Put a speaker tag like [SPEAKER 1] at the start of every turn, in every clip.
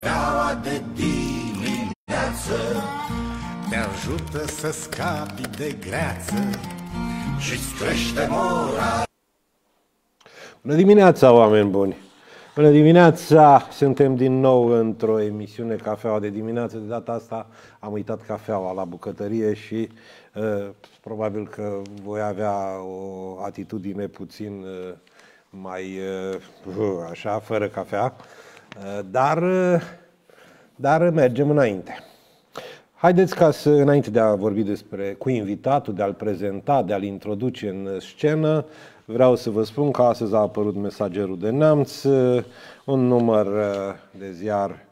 [SPEAKER 1] Cafeaua de dimineață te ajută să scapi de greață și-ți crește mora.
[SPEAKER 2] Bună dimineața, oameni buni! Bună dimineața! Suntem din nou într-o emisiune Cafeaua de dimineață. De data asta am uitat cafeaua la bucătărie și probabil că voi avea o atitudine puțin mai așa, fără cafea, dar mergem înainte. Haideți ca să, înainte de a vorbi cu invitatul, de a-l prezenta, de a-l introduce în scenă, vreau să vă spun că astăzi a apărut Mesagerul de Neamț, un număr de ziar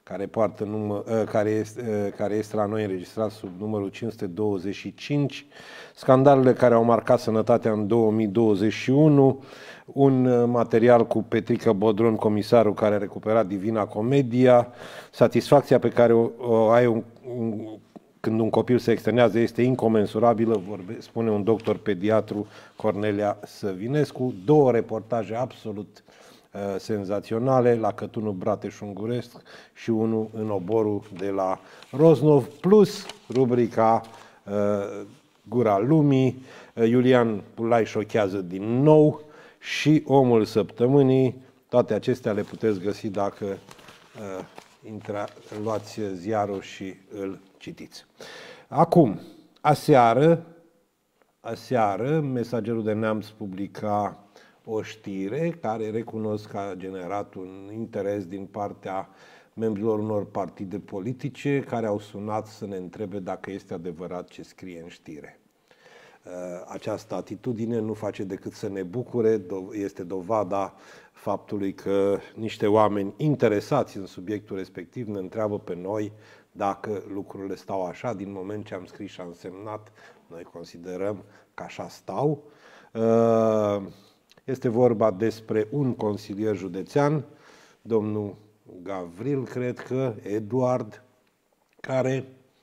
[SPEAKER 2] care este la noi înregistrat sub numărul 525, scandalurile care au marcat sănătatea în 2021, un material cu Petrică Bodron, comisarul care a recuperat Divina Comedia, satisfacția pe care o ai când un copil se externează este incomensurabilă, spune un doctor pediatru, Cornelia Săvinescu, două reportaje absolut senzaționale, la Cătunul Brateș-Unguresc și unul în Oborul de la Roznov, plus rubrica Gura Lumii, Iulian Pulai șochează din nou și Omul Săptămânii. Toate acestea le puteți găsi dacă luați ziarul și îl citiți. Acum, aseară, Mesagerul de Neamț publica o știre care recunosc că a generat un interes din partea membrilor unor partide politice care au sunat să ne întrebe dacă este adevărat ce scrie în știre. Această atitudine nu face decât să ne bucure, este dovada faptului că niște oameni interesați în subiectul respectiv ne întreabă pe noi dacă lucrurile stau așa. Din moment ce am scris și am semnat, noi considerăm că așa stau. Este vorba despre un consilier județean, domnul Gavril, cred că, Eduard, care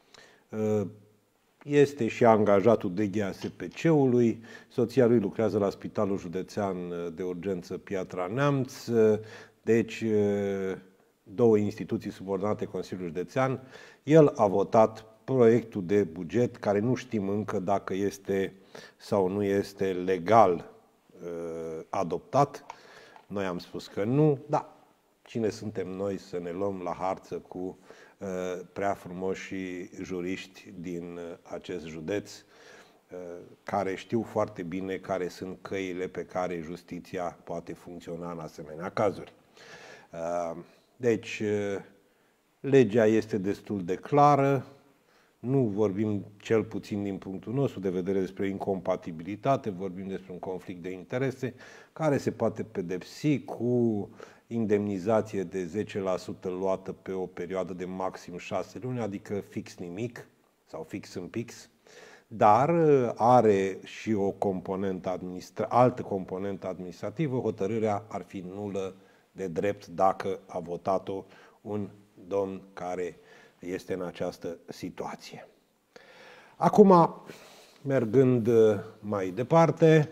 [SPEAKER 2] este și angajatul de GASPC-ului, soția lui lucrează la Spitalul Județean de Urgență Piatra Neamț, deci două instituții subordonate Consiliului Județean. El a votat proiectul de buget, care nu știm încă dacă este sau nu este legal adoptat. Noi am spus că nu, dar cine suntem noi să ne luăm la harță cu prea frumoși juriști din acest județ, care știu foarte bine care sunt căile pe care justiția poate funcționa în asemenea cazuri. Deci, legea este destul de clară, nu vorbim, cel puțin din punctul nostru de vedere, despre incompatibilitate, vorbim despre un conflict de interese care se poate pedepsi cu indemnizație de 10% luată pe o perioadă de maxim 6 luni, adică fix nimic sau fix în pix, dar are și o componentă altă componentă administrativă. Hotărârea ar fi nulă de drept dacă a votat-o un domn care este în această situație. Acum, mergând mai departe,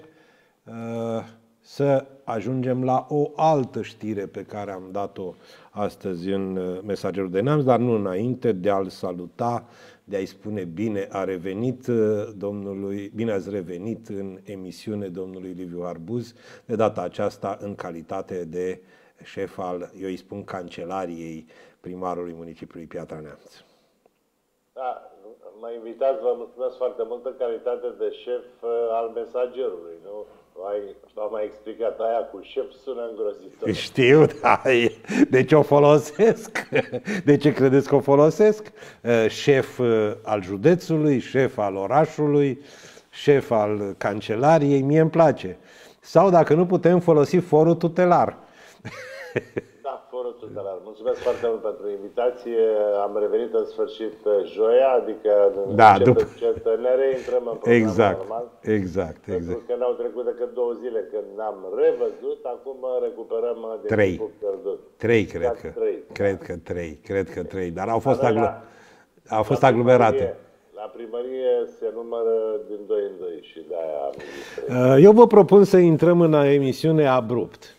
[SPEAKER 2] să ajungem la o altă știre pe care am dat-o astăzi în Mesagerul de Neamț, dar nu înainte de a-l saluta, de a-i spune bine a revenit bine ați revenit în emisiune domnului Liviu Arbuz, de data aceasta în calitate de șef al, eu îi spun, cancelariei primarului municipiului Piatra Neamț.
[SPEAKER 3] Da, m-a invitat, vă mulțumesc foarte mult în calitate de șef al Mesagerului, nu? V-am mai explicat, aia cu șef sună îngrozitor.
[SPEAKER 2] Știu, da, deci o folosesc. De ce credeți că o folosesc? Șef al județului, șef al orașului, șef al cancelariei, mie îmi place. Sau dacă nu, putem folosi forul tutelar.
[SPEAKER 3] Da, forul tutelar. Mulțumesc foarte mult pentru invitație. Am revenit în sfârșit joia, adică încet ne reintrăm în program normal.
[SPEAKER 2] Exact.
[SPEAKER 3] Pentru că n-au trecut decât 2 zile când n-am revăzut, acum recuperăm de
[SPEAKER 2] 3.
[SPEAKER 3] timpul pierdut.
[SPEAKER 2] 3, cred că. 3. Cred că 3, dar au fost aglomerate.
[SPEAKER 3] La primărie se numără din 2 în 2 și de-aia am zis 3.
[SPEAKER 2] Eu vă propun să intrăm în emisiune abrupt.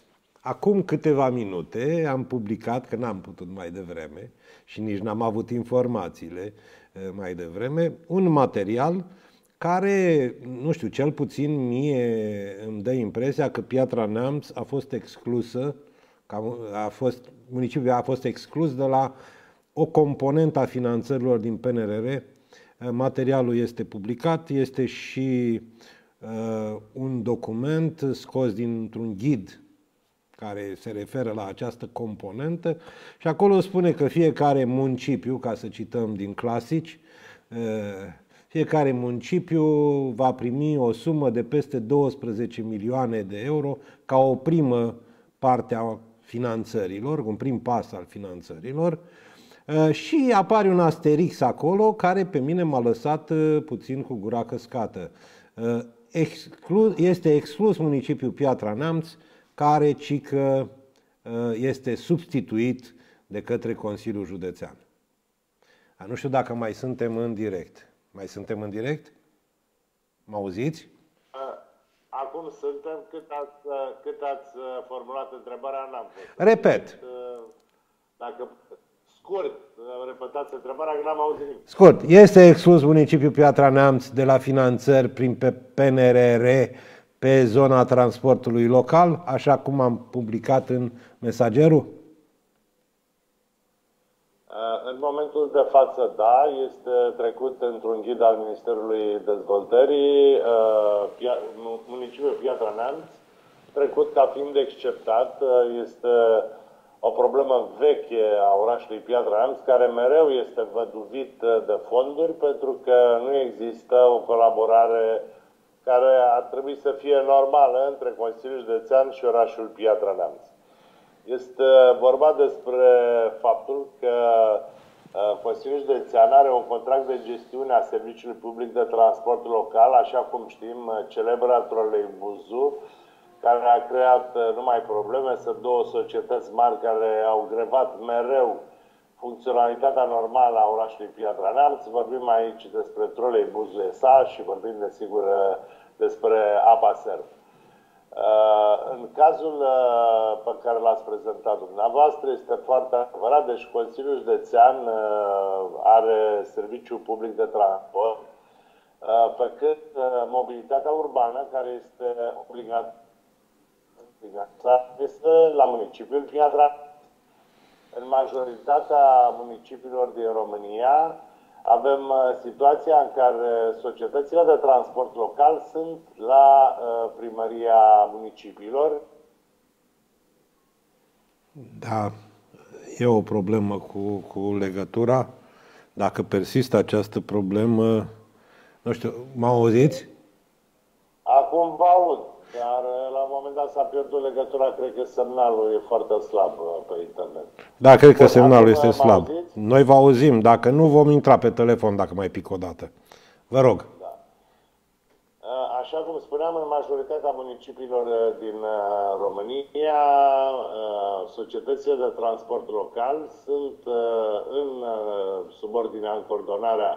[SPEAKER 2] Acum câteva minute am publicat, că n-am putut mai devreme și nici n-am avut informațiile mai devreme, un material care, nu știu, cel puțin mie îmi dă impresia că Piatra Neamț a fost exclusă, municipiul a fost exclus de la o componentă a finanțărilor din PNRR. Materialul este publicat, este și un document scos dintr-un ghid care se referă la această componentă și acolo spune că fiecare municipiu, ca să cităm din clasici, fiecare municipiu va primi o sumă de peste 12 milioane de euro ca o primă parte a finanțărilor, un prim pas al finanțărilor. Și apare un asterix acolo care pe mine m-a lăsat puțin cu gura căscată. Este exclus municipiul Piatra Neamț, care cică este substituit de către Consiliul Județean. Nu știu dacă mai suntem în direct. Mai suntem în direct? Mă auziți?
[SPEAKER 3] Acum suntem. Cât ați formulat întrebarea, n-am fost.
[SPEAKER 2] Repet.
[SPEAKER 3] Dacă scurt, repetați întrebarea, că n-am auzit nimic.
[SPEAKER 2] Scurt. Este exclus municipiul Piatra Neamț de la finanțări prin PNRR pe zona transportului local, așa cum am publicat în Mesagerul?
[SPEAKER 3] În momentul de față, da, este trecut într-un ghid al Ministerului Dezvoltării, municipiul Piatra Neamț, trecut ca fiind exceptat, este o problemă veche a orașului Piatra Neamț, care mereu este văduvit de fonduri, pentru că nu există o colaborare care ar trebui să fie normală între Consiliul Județean și orașul Piatra Neamț. Este vorba despre faptul că Consiliul Județean are un contract de gestiune a serviciului public de transport local, așa cum știm, celebra troleibuzul, care a creat numai probleme, sunt două societăți mari care au grevat mereu funcționalitatea normală a orașului Piatra Neamț. Vorbim aici despre troleibuzul SA și vorbim, desigur, despre APASERV. În cazul pe care l-ați prezentat dumneavoastră, este foarte adevărat. Deci Consiliul Județean are serviciul public de transport, pe cât mobilitatea urbană, care este obligată este la municipiul Piatra. În majoritatea municipiilor din România avem situația în care societățile de transport local sunt la primăria municipiilor.
[SPEAKER 2] Da, e o problemă cu legătura. Dacă persistă această problemă, nu știu, mă auziți?
[SPEAKER 3] Acum vă aud, dar la un moment dat s-a pierdut legătura, cred că semnalul e foarte slab pe internet.
[SPEAKER 2] Da, cred că semnalul este slab. Noi vă auzim, dacă nu vom intra pe telefon dacă mai pic o dată. Vă rog.
[SPEAKER 3] Da. Așa cum spuneam, în majoritatea municipiilor din România, societățile de transport local sunt în subordinea, în coordonarea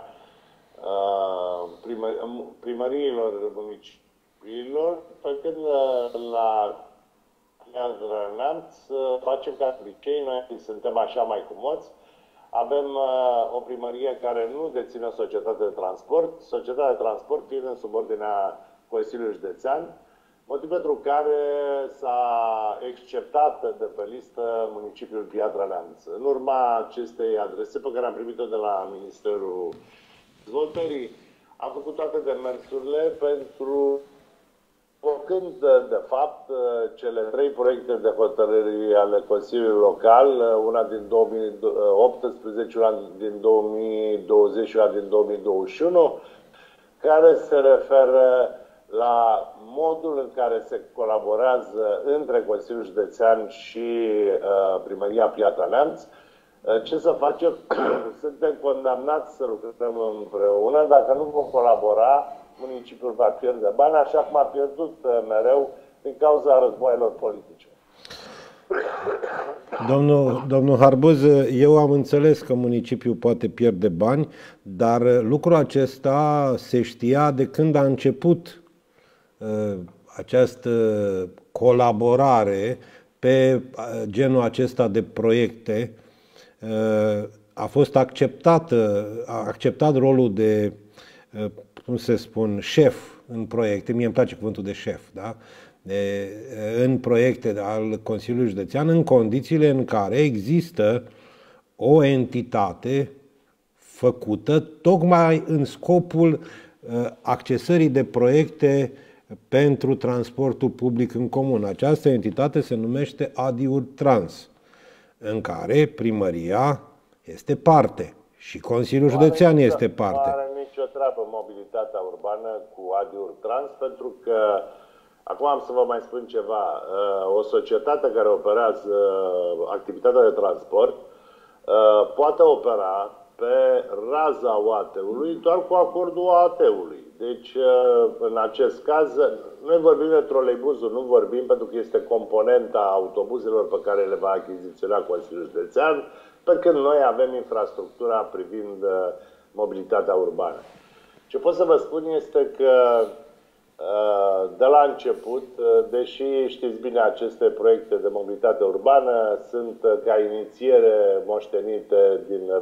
[SPEAKER 3] primăriilor municipiilor, pe când la Piatra Neamț facem ca obicei, noi suntem așa mai cumoți, avem o primărie care nu deține o societate de transport, societatea de transport fiind în subordinea Consiliului Județean, motiv pentru care s-a exceptat de pe listă municipiul Piatra Neamț. În urma acestei adrese pe care am primit-o de la Ministerul Dezvoltării, am făcut toate demersurile pentru când, de fapt, cele 3 proiecte de hotărâri ale Consiliului Local, una din 2018, una din 2020 și una din 2021, care se referă la modul în care se colaborează între Consiliul Județean și Primăria Piatra Neamț. Ce să facem? Suntem condamnați să lucrăm împreună. Dacă nu vom colabora, municipiul va pierde bani, așa cum a pierdut mereu din cauza războaielor politice.
[SPEAKER 2] Domnul Harbuz, eu am înțeles că municipiul poate pierde bani, dar lucrul acesta se știa de când a început această colaborare pe genul acesta de proiecte. A fost acceptat rolul de, cum se spun, șef în proiecte, mie îmi place cuvântul de șef, da? În proiecte al Consiliului Județean, în condițiile în care există o entitate făcută tocmai în scopul accesării de proiecte pentru transportul public în comun. Această entitate se numește Adiur Trans, în care primăria este parte și Consiliul Județean este parte.
[SPEAKER 3] Nu are nicio treabă mobilitatea urbană cu Adiur Trans, pentru că, acum am să vă mai spun ceva, o societate care operează activitatea de transport poate opera pe raza OAT-ului doar cu acordul OAT-ului. Deci, în acest caz, noi vorbim de troleibuzul, nu vorbim pentru că este componenta autobuzelor pe care le va achiziționa Consiliul Județean, pe când noi avem infrastructura privind mobilitatea urbană. Ce pot să vă spun este că de la început, deși știți bine, aceste proiecte de mobilitate urbană sunt ca inițiere moștenite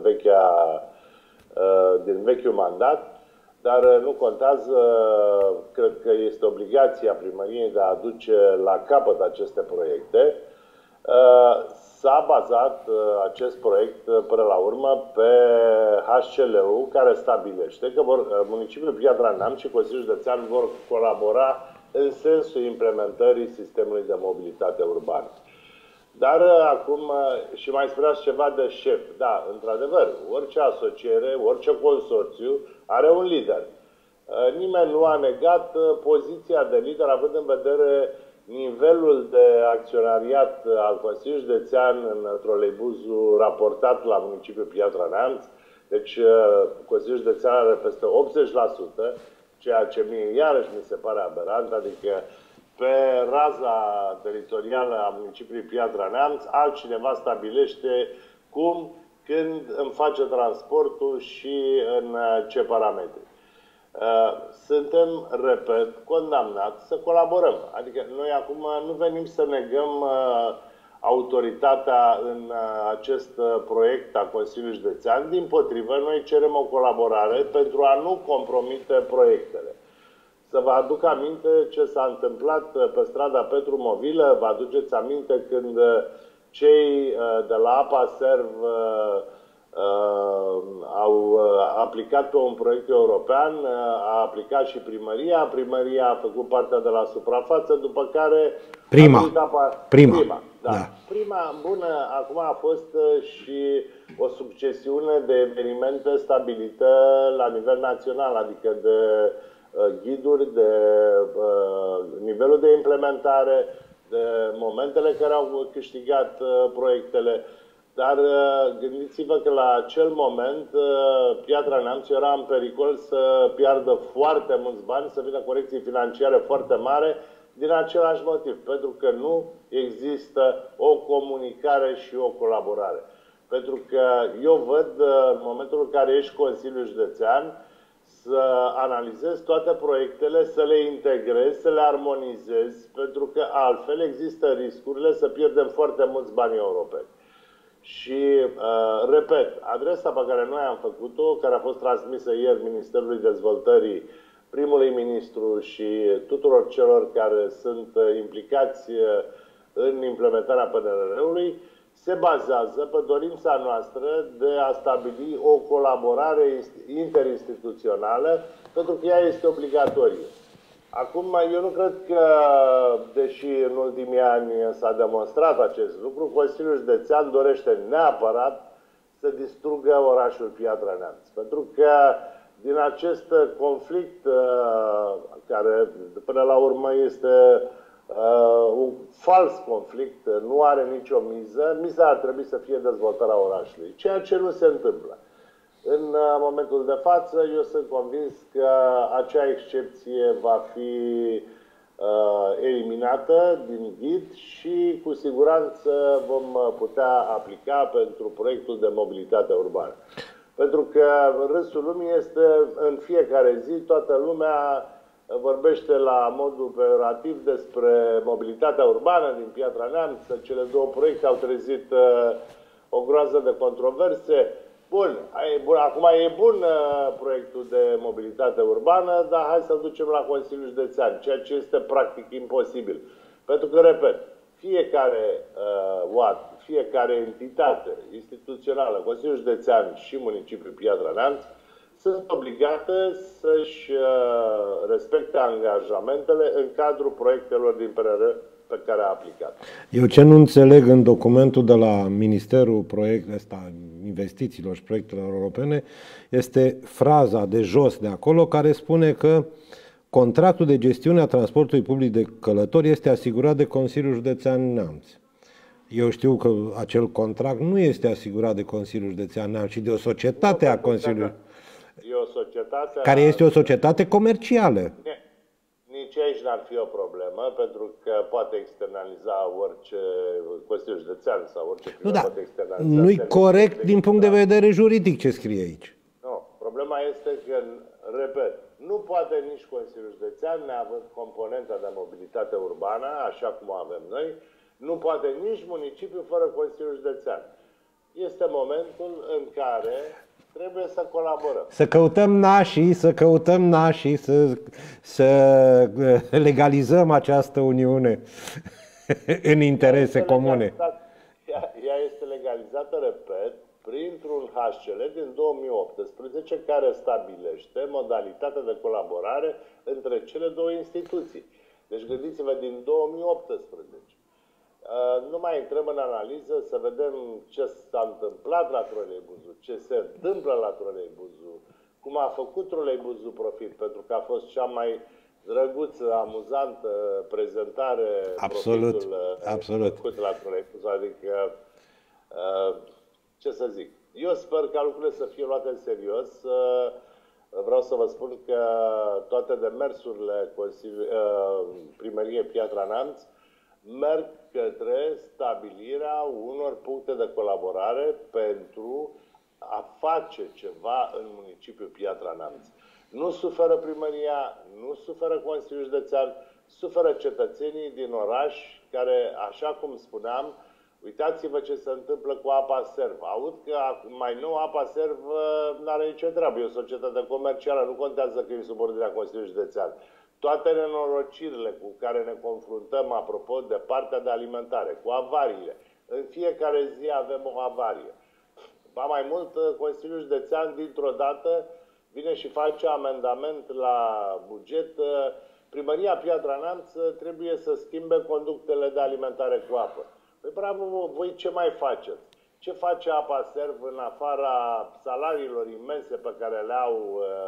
[SPEAKER 3] din vechiul mandat, dar nu contează, cred că este obligația primăriei de a aduce la capăt aceste proiecte. S-a bazat acest proiect până la urmă pe HCL-ul, care stabilește că municipiul Piatra Neamț și Consiliul Județean vor colabora în sensul implementării sistemului de mobilitate urbană. Dar acum, și mai spuneați ceva de șef. Da, într-adevăr, orice asociere, orice consorțiu are un lider. Nimeni nu a negat poziția de lider, având în vedere nivelul de acționariat al Consiliului Județean în troleibuzul raportat la municipiul Piatra Neamț. Deci Consiliul Județean are peste 80%, ceea ce mie iarăși mi se pare aberant, adică pe raza teritorială a municipiului Piatra Neamț, altcineva stabilește cum, când îmi face transportul și în ce parametri. Suntem, repet, condamnați să colaborăm. Adică noi acum nu venim să negăm autoritatea în acest proiect a Consiliului Județean. Dimpotrivă, noi cerem o colaborare pentru a nu compromite proiectele. Să vă aduc aminte ce s-a întâmplat pe strada Petru Movilă. Vă aduceți aminte când cei de la APA Serv au aplicat pe un proiect european, a aplicat și primăria. Primăria a făcut partea de la suprafață, după care...
[SPEAKER 2] Prima,
[SPEAKER 3] da. Prima, bună, acum a fost și o succesiune de evenimente stabilite la nivel național, adică de ghiduri, de nivelul de implementare, de momentele care au câștigat proiectele. Dar gândiți-vă că la acel moment Piatra Neamț era în pericol să piardă foarte mulți bani, să vină corecții financiare foarte mari, din același motiv, pentru că nu există o comunicare și o colaborare. Pentru că eu văd, în momentul în care ești Consiliul Județean, să analizezi toate proiectele, să le integrezi, să le armonizezi, pentru că altfel există riscurile să pierdem foarte mulți bani europeni. Și, repet, adresa pe care noi am făcut-o, care a fost transmisă ieri Ministerului Dezvoltării, primului ministru și tuturor celor care sunt implicați în implementarea PNRR-ului, se bazează pe dorința noastră de a stabili o colaborare interinstituțională, pentru că ea este obligatorie. Acum, eu nu cred că, deși în ultimii ani s-a demonstrat acest lucru, Consiliul Județean dorește neapărat să distrugă orașul Piatra Neamț. Pentru că din acest conflict, care până la urmă este un fals conflict, nu are nicio miză, miza ar trebui să fie dezvoltarea orașului, ceea ce nu se întâmplă. În momentul de față, eu sunt convins că acea excepție va fi eliminată din ghid și cu siguranță vom putea aplica pentru proiectul de mobilitate urbană. Pentru că râsul lumii este în fiecare zi, toată lumea vorbește la modul operativ despre mobilitatea urbană din Piatra Neamț. Cele două proiecte au trezit o groază de controverse. Bun, acum e bun proiectul de mobilitate urbană, dar hai să-l ducem la Consiliul Județean, ceea ce este practic imposibil. Pentru că, repet, fiecare entitate instituțională, Consiliul Județean și Municipiul Piatra Neamț, sunt obligate să-și respecte angajamentele în cadrul proiectelor din PNR pe care a aplicat.
[SPEAKER 2] Eu ce nu înțeleg în documentul de la Ministerul Investițiilor și Proiectelor Europene este fraza de jos de acolo care spune că contractul de gestiune a transportului public de călători este asigurat de Consiliul Județean Neamț. Eu știu că acel contract nu este asigurat de Consiliul Județean Neamț, ci de o societate a Consiliului.
[SPEAKER 3] E o societate
[SPEAKER 2] care este o societate comercială.
[SPEAKER 3] Nici aici n-ar fi o problemă, pentru că poate externaliza orice Consiliul Județean sau orice primar poate externaliza.
[SPEAKER 2] Nu-i corect din punct de vedere juridic ce scrie aici.
[SPEAKER 3] Nu. Problema este că, repet, nu poate nici Consiliul Județean, neavând componenta de mobilitate urbană, așa cum o avem noi, nu poate nici municipiul fără Consiliul Județean. Este momentul în care trebuie să colaborăm.
[SPEAKER 2] Să căutăm nașii, să legalizăm această uniune în interese comune.
[SPEAKER 3] Ea este legalizată, repet, printr-un HCL din 2018 care stabilește modalitatea de colaborare între cele două instituții. Deci gândiți-vă, din 2018. Nu mai intrăm în analiză să vedem ce s-a întâmplat la troleibusul, ce se întâmplă la troleibusul, cum a făcut troleibusul profit, pentru că a fost cea mai drăguță, amuzantă prezentare
[SPEAKER 2] absolut
[SPEAKER 3] făcut la troleibus. Adică, ce să zic, eu sper ca lucrurile să fie luate în serios. Vreau să vă spun că toate demersurile Primăriei Piatra Neamț merg către stabilirea unor puncte de colaborare pentru a face ceva în municipiul Piatra Neamț. Nu suferă primăria, nu suferă Consiliul Județean, suferă cetățenii din oraș care, așa cum spuneam, uitați-vă ce se întâmplă cu Apa Serv. Aud că mai nou Apa Serv n-are nicio treabă, e o societate comercială, nu contează că e subordinea Consiliului Județean. Toate nenorocirile cu care ne confruntăm, apropo de partea de alimentare, cu avariile. În fiecare zi avem o avarie. Ba mai mult, Consiliul Județean, dintr-o dată, vine și face amendament la buget. Primăria Piatra Neamț trebuie să schimbe conductele de alimentare cu apă. Păi bravo, voi ce mai faceți? Ce face Apa Serv în afara salariilor imense pe care le au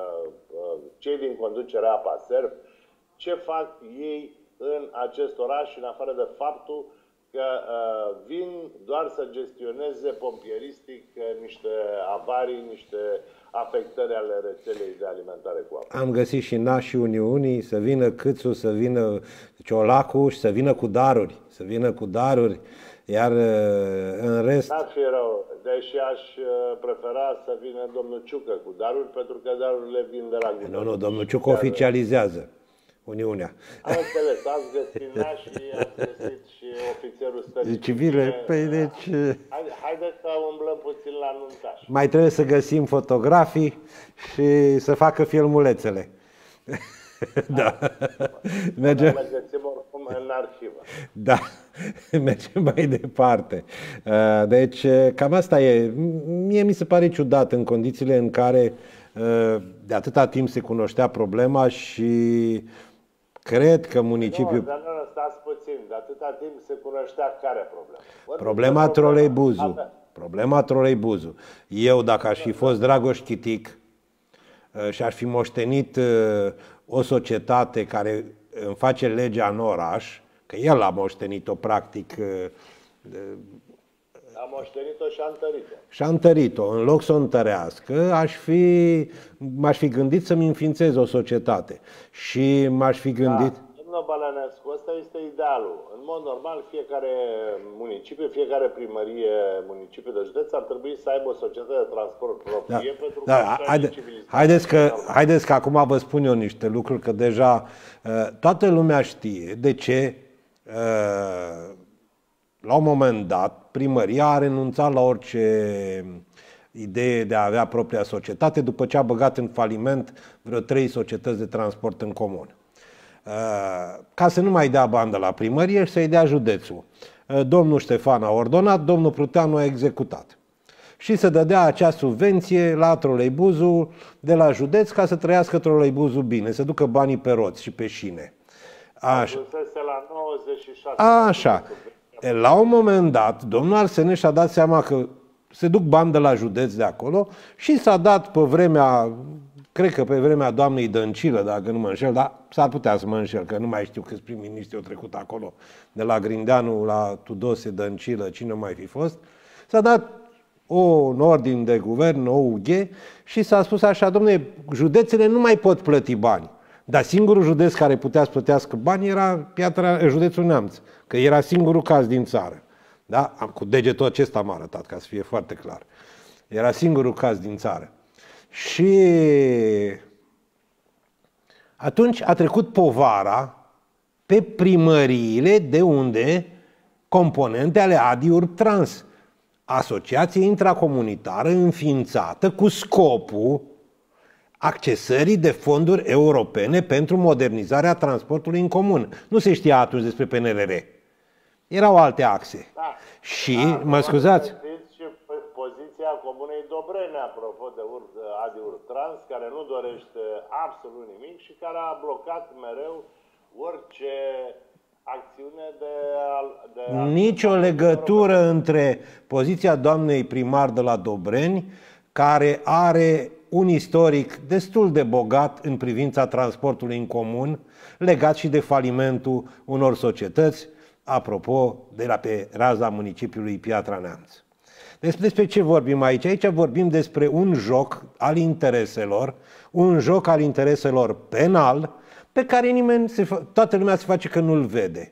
[SPEAKER 3] cei din conducerea Apa Serv? Ce fac ei în acest oraș, în afară de faptul că vin doar să gestioneze pompieristic niște avarii, niște afectări ale rețelei de alimentare cu apă.
[SPEAKER 2] Am găsit și nașii Uniunii, să vină Câțu, să vină Ciolacu și să vină cu daruri, iar în rest...
[SPEAKER 3] N-ar fi rău, deși aș prefera să vină domnul Ciucă cu daruri, pentru că darurile vin de la guvern.
[SPEAKER 2] Nu, domnul Ciucă oficializează Uniunea.
[SPEAKER 3] Am înțeles, ați găsit nașii, ați găsit și ofițerul stării
[SPEAKER 2] civile. Păi deci...
[SPEAKER 3] Haideți să umblăm puțin la nuntaș.
[SPEAKER 2] Mai trebuie să găsim fotografii și să facă filmulețele. Da.
[SPEAKER 3] Mergem. Le găsim oricum în arhivă.
[SPEAKER 2] Da, mergem mai departe. Deci, cam asta e. Mie mi se pare ciudat în condițiile în care de atâta timp se cunoștea problema și cred că municipiul...
[SPEAKER 3] Nu, dar nu, stați puțin. De atâta timp se cunoștea care problema?
[SPEAKER 2] Problema troleibusul. Problema troleibusul. Eu, dacă aș fi fost Dragoș Chitic și aș fi moștenit o societate care îmi face legea în oraș, că el a moștenit-o practic...
[SPEAKER 3] A moștenit-o și a întărit-o.
[SPEAKER 2] Și a întărit-o. În loc să o întărească, m-aș fi gândit să-mi înființez o societate. Și m-aș fi gândit...
[SPEAKER 3] Da. Domnul Bălănescu, ăsta este idealul. În mod normal, fiecare municipiu, fiecare primărie, municipiu de județ ar trebui să aibă o societate de transport proprie, pentru că
[SPEAKER 2] haideți că acum vă spun eu niște lucruri, că deja toată lumea știe de ce la un moment dat primăria a renunțat la orice idee de a avea propria societate după ce a băgat în faliment vreo 3 societăți de transport în comun. Ca să nu mai dea bandă la primărie și să-i dea județul. Domnul Ștefan a ordonat, domnul Pruteanu a executat. Și să dădea acea subvenție la troleibuzul de la județ ca să trăiască troleibuzul bine, să ducă banii pe roți și pe șine. Așa.
[SPEAKER 3] La 96.
[SPEAKER 2] Așa. La un moment dat, domnul Arseneș a dat seama că se duc bani de la județ de acolo și s-a dat pe vremea, cred că pe vremea doamnei Dăncilă, dacă nu mă înșel, dar s-ar putea să mă înșel, că nu mai știu câți prim-ministri au trecut acolo, de la Grindeanu la Tudose, Dăncilă, cine mai fi fost, s-a dat un ordin de guvern, o UG, și s-a spus așa, dom'le, județele nu mai pot plăti bani. Dar singurul județ care putea să plătească bani era județul Neamț, că era singurul caz din țară. Da? Cu degetul acesta am arătat, ca să fie foarte clar. Era singurul caz din țară. Și atunci a trecut povara pe primăriile de unde componente ale ADI Urbtrans, asociație intracomunitară înființată cu scopul accesării de fonduri europene pentru modernizarea transportului în comun. Nu se știa atunci despre PNRR. Erau alte axe.
[SPEAKER 3] Da.
[SPEAKER 2] Și, mă scuzați,
[SPEAKER 3] și poziția Comunei Dobrene, apropo de ADI Urbtrans, care nu dorește absolut nimic și care a blocat mereu orice acțiune de
[SPEAKER 2] nicio legătură între poziția doamnei primar de la Dobreni, care are un istoric destul de bogat în privința transportului în comun, legat și de falimentul unor societăți, apropo, de la pe raza municipiului Piatra Neamț. Despre ce vorbim aici? Aici vorbim despre un joc al intereselor, un joc al intereselor penal, pe care toată lumea se face că nu-l vede.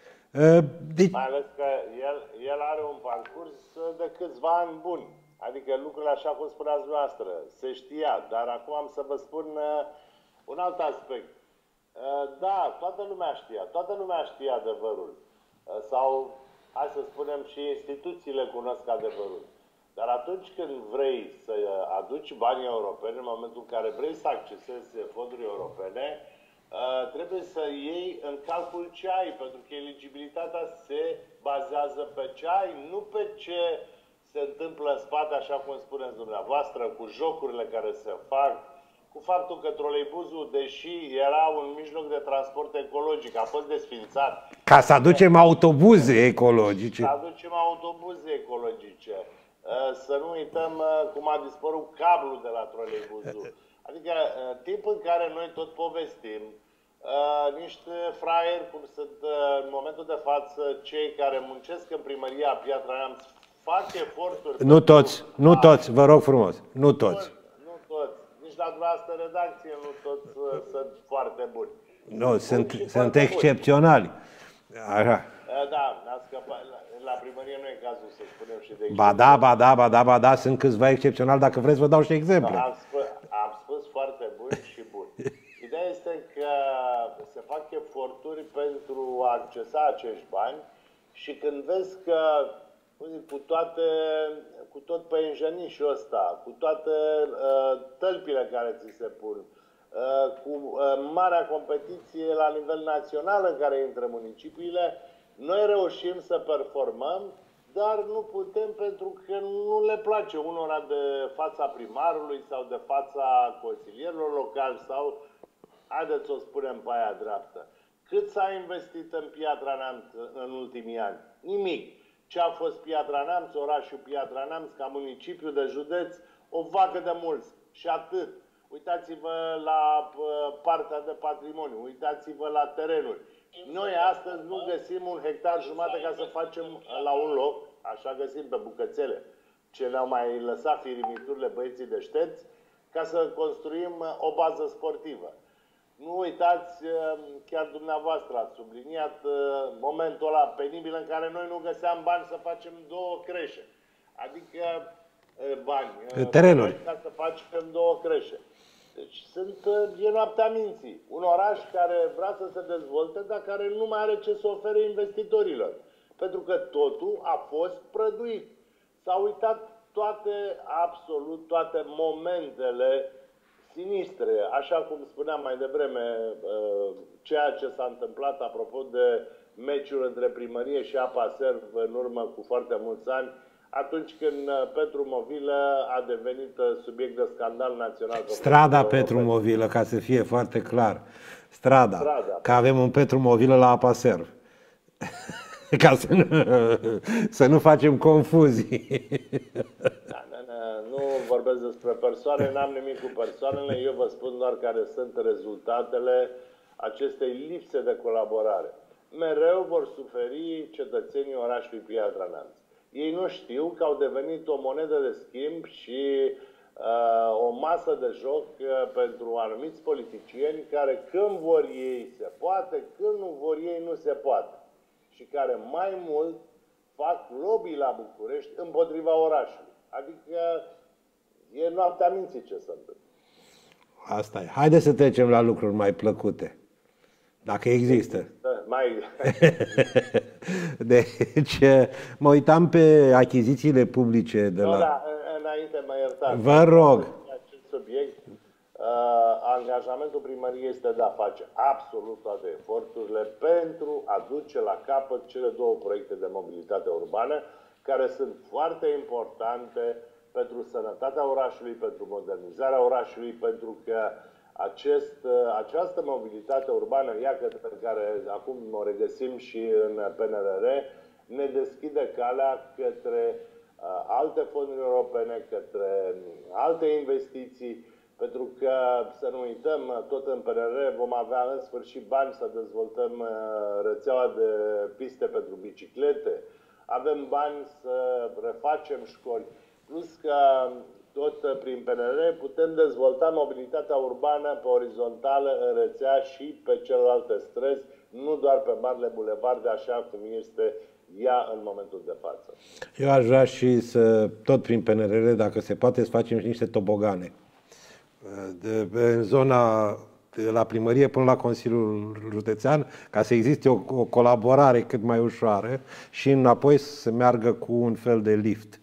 [SPEAKER 3] Mai ales că el are un parcurs de câțiva ani buni. Adică lucrurile, așa cum spuneați dumneavoastră, se știa. Dar acum am să vă spun un alt aspect. Da, toată lumea știa adevărul. Sau, hai să spunem, și instituțiile cunosc adevărul. Dar atunci când vrei să aduci banii europeni, în momentul în care vrei să accesezi fonduri europene, trebuie să iei în calcul ce ai, pentru că eligibilitatea se bazează pe ce ai, nu pe ce se întâmplă în spate, așa cum spuneți dumneavoastră, cu jocurile care se fac, cu faptul că troleibuzul, deși era un mijloc de transport ecologic, a fost desfințat.
[SPEAKER 2] Ca să aducem autobuze ecologice.
[SPEAKER 3] Să aducem autobuze ecologice. Să nu uităm cum a dispărut cablul de la troleibuzul. Adică timp în care noi tot povestim, niște fraieri, cum sunt în momentul de față cei care muncesc în primăria Piatra Neamț, fac eforturi.
[SPEAKER 2] Nu toți, vă rog frumos, nu toți.
[SPEAKER 3] Nu toți. Nici la dumneavoastră redacție nu toți sunt foarte buni.
[SPEAKER 2] Nu, sunt excepționali. Așa.
[SPEAKER 3] Da, n-a scăpat. La primărie nu e cazul să spunem și de
[SPEAKER 2] Ba da, sunt câțiva excepționali, dacă vreți vă dau și exemple.
[SPEAKER 3] Am spus foarte buni și buni. Ideea este că se fac eforturi pentru a accesa acești bani și când vezi că cu tot păinjănișul ăsta, cu toate tălpile care ți se pun, cu marea competiție la nivel național în care intră municipiile, noi reușim să performăm, dar nu putem pentru că nu le place unora de fața primarului sau de fața consilierilor locali sau, haideți să o spunem pe aia dreaptă. Cât s-a investit în Piatra Neamț în ultimii ani? Nimic. Ce a fost Piatra Neamț, orașul Piatra Neamț, ca municipiu de județ, o vacă de mulți. Și atât. Uitați-vă la partea de patrimoniu, uitați-vă la terenuri. Noi astăzi nu găsim 1,5 hectare ca să facem la un loc, așa găsim pe bucățele, ce le-au mai lăsat firimiturile băieții deștepți, ca să construim o bază sportivă. Nu uitați, chiar dumneavoastră ați subliniat momentul ăla penibil în care noi nu găseam bani să facem 2 creșe. Adică
[SPEAKER 2] terenuri.
[SPEAKER 3] Ca să facem 2 creșe. Deci e noaptea minții. Un oraș care vrea să se dezvolte, dar care nu mai are ce să ofere investitorilor. Pentru că totul a fost prăduit. S-au uitat absolut toate momentele sinistre. Așa cum spuneam mai devreme, ceea ce s-a întâmplat apropo de meciuri între primărie și Apa Serv în urmă cu foarte mulți ani, atunci când Petru Movilă a devenit subiect de scandal național.
[SPEAKER 2] Strada Petru Movilă, ca să fie foarte clar. Strada. Că avem un Petru Movilă la Apa Serv. Ca să nu facem confuzii.
[SPEAKER 3] Nu vorbesc despre persoane, n-am nimic cu persoanele, eu vă spun doar care sunt rezultatele acestei lipse de colaborare. Mereu vor suferi cetățenii orașului Piatra Neamț. Ei nu știu că au devenit o monedă de schimb și o masă de joc pentru anumiți politicieni care când vor ei se poate, când nu vor ei nu se poate. Și care mai mult fac lobby la București împotriva orașului. Adică e noaptea minții ce se întâmplă.
[SPEAKER 2] Asta e. Haideți să trecem la lucruri mai plăcute. Dacă există. Deci, mă uitam pe achizițiile publice de la...
[SPEAKER 3] Da, înainte mă iertați.
[SPEAKER 2] Vă rog.
[SPEAKER 3] Acest subiect, angajamentul primăriei este de a face absolut toate eforturile pentru a duce la capăt cele 2 proiecte de mobilitate urbană, care sunt foarte importante pentru sănătatea orașului, pentru modernizarea orașului, pentru că această mobilitate urbană, pe care acum o regăsim și în PNRR, ne deschide calea către alte fonduri europene, către alte investiții, pentru că, să nu uităm, tot în PNRR vom avea în sfârșit bani să dezvoltăm rețeaua de piste pentru biciclete, avem bani să refacem școli, plus că tot prin PNRR putem dezvolta mobilitatea urbană pe orizontală în rețea și pe celelalte străzi, nu doar pe marile bulevarde, așa cum este ea în momentul de față.
[SPEAKER 2] Eu aș vrea și să, tot prin PNRR, dacă se poate, să facem și niște tobogane. În zona de la primărie până la Consiliul Județean, ca să existe o colaborare cât mai ușoară și înapoi să se meargă cu un fel de lift.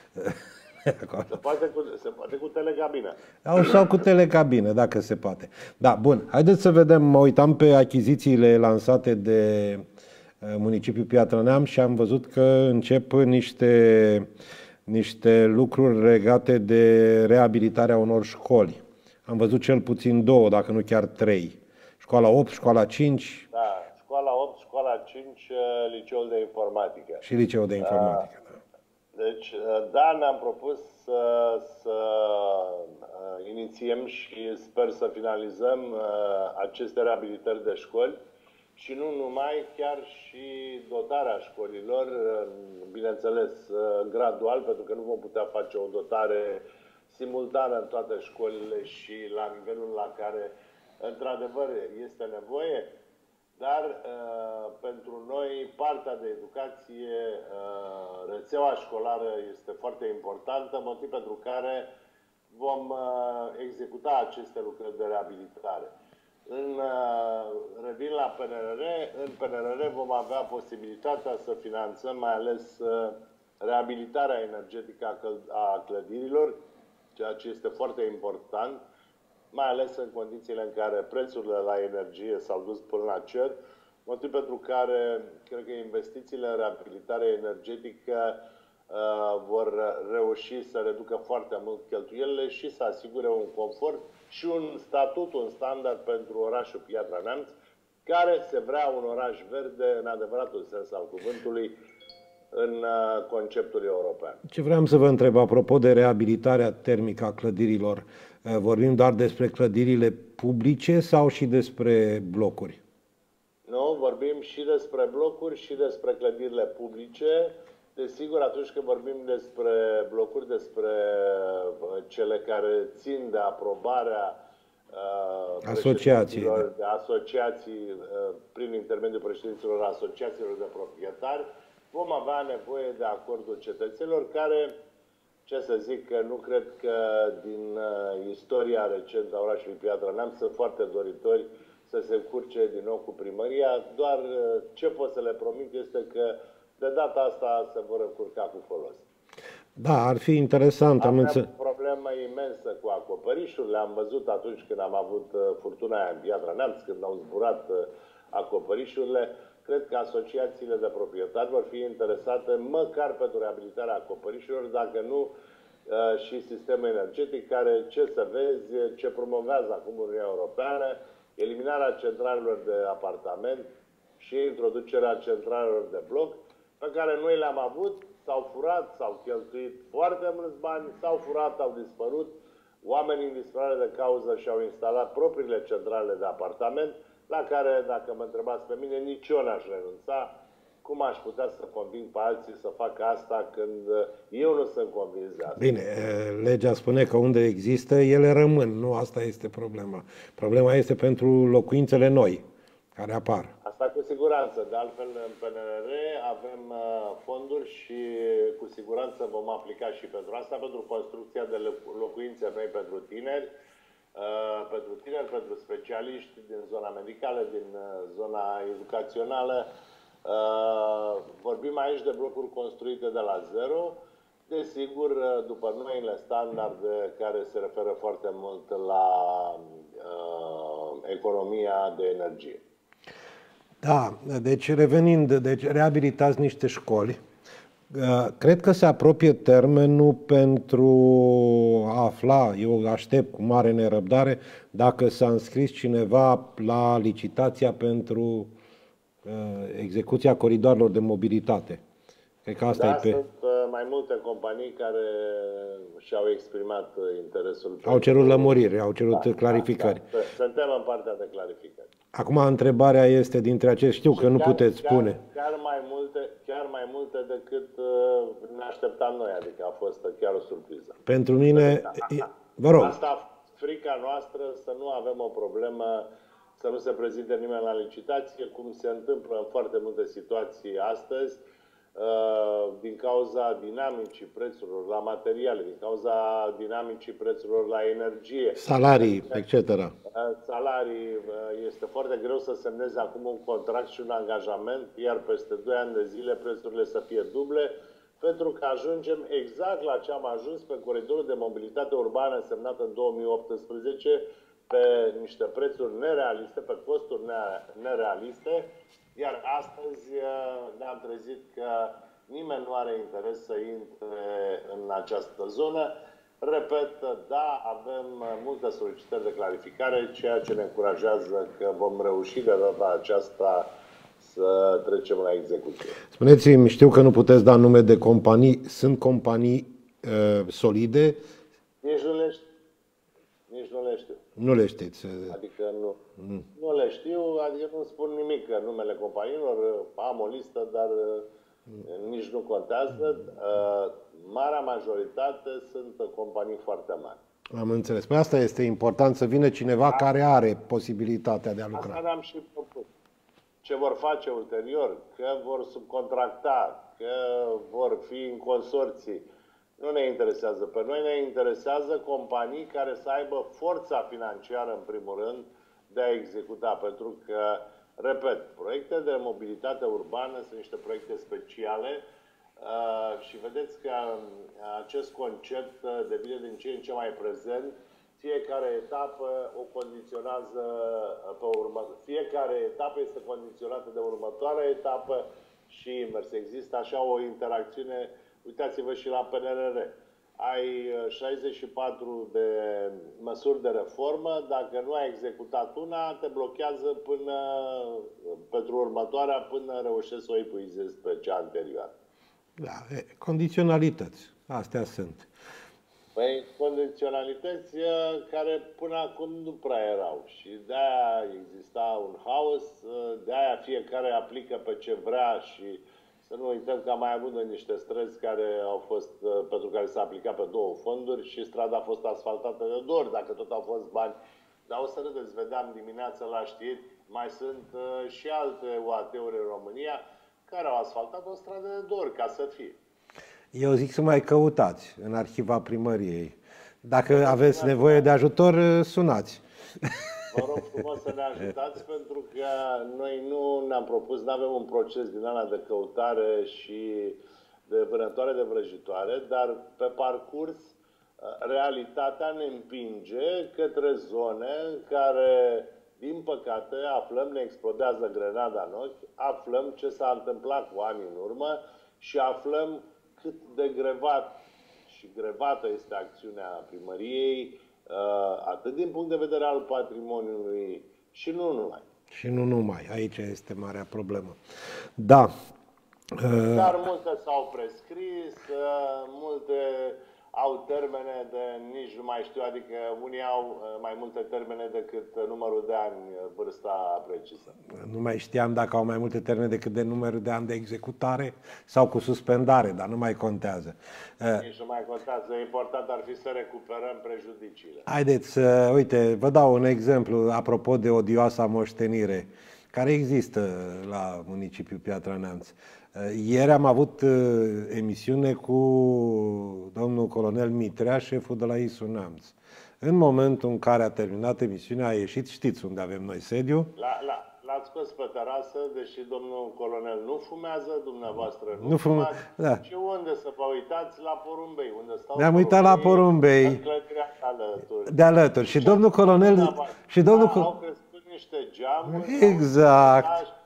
[SPEAKER 3] Se poate cu telecabină.
[SPEAKER 2] Sau cu telecabină, dacă se poate. Da, bun. Haideți să vedem, mă uitam pe achizițiile lansate de municipiul Piatra Neamț și am văzut că încep niște lucruri legate de reabilitarea unor școli. Am văzut cel puțin 2, dacă nu chiar 3. Școala 8, școala 5.
[SPEAKER 3] Da, școala 8, școala 5, liceul de informatică.
[SPEAKER 2] Și liceul de informatică, da.
[SPEAKER 3] Deci, da, ne-am propus să inițiem și sper să finalizăm aceste reabilitări de școli și nu numai, chiar și dotarea școlilor, bineînțeles gradual, pentru că nu vom putea face o dotare simultană în toate școlile și la nivelul la care într-adevăr este nevoie. Dar pentru noi partea de educație, rețeaua școlară este foarte importantă, motiv pentru care vom executa aceste lucrări de reabilitare. Revin la PNRR, în PNRR vom avea posibilitatea să finanțăm mai ales reabilitarea energetică a clădirilor, ceea ce este foarte important, mai ales în condițiile în care prețurile la energie s-au dus până la cer, motiv pentru care cred că investițiile în reabilitare energetică vor reuși să reducă foarte mult cheltuielile și să asigure un confort și un statut, un standard pentru orașul Piatra Neamț, care se vrea un oraș verde în adevăratul sens al cuvântului în conceptul european.
[SPEAKER 2] Ce vreau să vă întreb, apropo de reabilitarea termică a clădirilor, vorbim doar despre clădirile publice sau și despre blocuri?
[SPEAKER 3] Nu, vorbim și despre blocuri și despre clădirile publice. Desigur, atunci când vorbim despre blocuri, despre cele care țin de aprobarea asociații prin intermediul președinților asociațiilor de proprietari. Vom avea nevoie de acordul cetățenilor care, ce să zic, că nu cred că din istoria recentă a orașului Piatra Neamț sunt foarte doritori să se încurce din nou cu primăria. Doar ce pot să le promit este că de data asta se vor încurca cu folos.
[SPEAKER 2] Da, ar fi interesant.
[SPEAKER 3] Avem o problemă imensă cu acoperișurile. Am văzut atunci când am avut furtuna aia în Piatra Neamț, când au zburat acoperișurile. Cred că asociațiile de proprietari vor fi interesate măcar pentru reabilitarea acoperișurilor, dacă nu și sistemul energetic, care, ce să vezi, ce promovează acum Uniunea Europeană, eliminarea centralelor de apartament și introducerea centralelor de bloc, pe care noi le-am avut, s-au furat, s-au cheltuit foarte mulți bani, s-au furat, au dispărut. Oamenii în disperare de cauză și-au instalat propriile centrale de apartament, la care, dacă mă întrebați pe mine, nici eu n-aș renunța. Cum aș putea să conving pe alții să facă asta când eu nu sunt convins de asta?
[SPEAKER 2] Bine, legea spune că unde există, ele rămân. Nu asta este problema. Problema este pentru locuințele noi care apar.
[SPEAKER 3] Asta cu siguranță. De altfel, în PNRR avem fonduri și cu siguranță vom aplica și pentru asta, pentru construcția de locuințe noi pentru tineri, pentru specialiști din zona medicală, din zona educațională. Vorbim aici de blocuri construite de la zero, desigur, după noile standarde care se referă foarte mult la economia de energie.
[SPEAKER 2] Da, deci revenind, reabilitați niște școli. Cred că se apropie termenul pentru a afla, eu aștept cu mare nerăbdare, dacă s-a înscris cineva la licitația pentru execuția coridoarelor de mobilitate. Cred că asta
[SPEAKER 3] sunt mai multe companii care și-au exprimat interesul.
[SPEAKER 2] Au cerut lămuriri, au cerut clarificări.
[SPEAKER 3] Da. Suntem în partea de clarificări.
[SPEAKER 2] Acum, întrebarea este dintre acestea, știu că nu puteți spune.
[SPEAKER 3] Chiar mai multe decât ne așteptam noi, adică a fost chiar o surpriză.
[SPEAKER 2] Pentru mine, vă rog.
[SPEAKER 3] Asta frica noastră, să nu avem o problemă, să nu se prezinte nimeni la licitație, cum se întâmplă în foarte multe situații astăzi, din cauza dinamicii prețurilor la materiale, din cauza dinamicii prețurilor la energie.
[SPEAKER 2] Salarii, etc.
[SPEAKER 3] Salarii, este foarte greu să semnezi acum un contract și un angajament, iar peste 2 ani de zile prețurile să fie duble, pentru că ajungem exact la ce am ajuns pe coridorul de mobilitate urbană semnat în 2018, pe niște prețuri nerealiste, pe costuri nerealiste, iar astăzi ne-am trezit că nimeni nu are interes să intre în această zonă. Repet, da, avem multe solicitări de clarificare, ceea ce ne încurajează că vom reuși de data aceasta să trecem la execuție.
[SPEAKER 2] Spuneți-mi, știu că nu puteți da nume de companii, sunt companii solide?
[SPEAKER 3] Nici nu le știu.
[SPEAKER 2] Nu le știți?
[SPEAKER 3] Adică nu le știu, adică nu spun nimic că numele companiilor, am o listă, dar nici nu contează. Marea majoritate sunt companii foarte mari.
[SPEAKER 2] Am înțeles. Păi asta este important, să vină cineva care are posibilitatea de a lucra.
[SPEAKER 3] Asta ne-am și propus. Ce vor face ulterior, că vor subcontracta, că vor fi în consorții, nu ne interesează. Pe noi ne interesează companii care să aibă forța financiară, în primul rând, de a executa. Pentru că, repet, proiecte de mobilitate urbană sunt niște proiecte speciale și vedeți că acest concept devine din ce în ce mai prezent. Fiecare etapă o condiționează pe fiecare etapă este condiționată de următoarea etapă și invers. Există așa o interacțiune. Uitați-vă și la PNRR. Ai 64 de măsuri de reformă, dacă nu ai executat una, te blochează pentru următoarea până reușești să o epuizezi pe cea anterioară.
[SPEAKER 2] Da, condiționalități. Astea sunt.
[SPEAKER 3] Păi, condiționalități care până acum nu prea erau și de-aia exista un haos, de-aia fiecare aplică pe ce vrea și să nu uităm că am mai avut niște străzi care au fost, pentru care s-a aplicat pe 2 fonduri și strada a fost asfaltată de 2 ori, dacă tot au fost bani Dar o să râdeți, vedeam dimineața la știri, mai sunt și alte UAT-uri în România care au asfaltat o stradă de dor, ca să fie.
[SPEAKER 2] Eu zic să mai căutați în arhiva primăriei. Dacă aveți nevoie de ajutor, sunați.
[SPEAKER 3] Vă rog frumos să ne ajutați, pentru că noi nu ne-am propus, nu avem un proces din ala de căutare și de vânătoare de vrăjitoare, dar pe parcurs realitatea ne împinge către zone în care, din păcate, aflăm, ne explodează grenada în ochi, aflăm ce s-a întâmplat cu ani în urmă și aflăm cât de grevat și grevată este acțiunea primăriei, atât din punct de vedere al patrimoniului și nu numai.
[SPEAKER 2] Și nu numai. Aici este marea problemă. Da.
[SPEAKER 3] Dar multe s-au prescris, multe au termene de nici nu mai știu, adică unii au mai multe termene decât numărul de ani, vârsta precisă.
[SPEAKER 2] Nu mai știam dacă au mai multe termene decât de numărul de ani de executare sau cu suspendare, dar nu mai contează.
[SPEAKER 3] Nici nu mai contează, important ar fi să recuperăm prejudiciile.
[SPEAKER 2] Haideți, uite, vă dau un exemplu apropo de odioasa moștenire care există la municipiul Piatra Neamț. Ieri am avut emisiune cu domnul colonel Mitrea, șeful de la ISU Neamț. În momentul în care a terminat emisiunea, a ieșit, știți unde avem noi sediu?
[SPEAKER 3] L-ați scos pe terasă, deși domnul colonel nu fumează, dumneavoastră
[SPEAKER 2] nu
[SPEAKER 3] fumați.
[SPEAKER 2] Da.
[SPEAKER 3] Și unde să vă uitați? La Porumbei, unde stau
[SPEAKER 2] Ne-am uitat la Porumbei.
[SPEAKER 3] În clădirea
[SPEAKER 2] de alături. Și domnul colonel...
[SPEAKER 3] Au crescut niște geamuri.
[SPEAKER 2] Exact.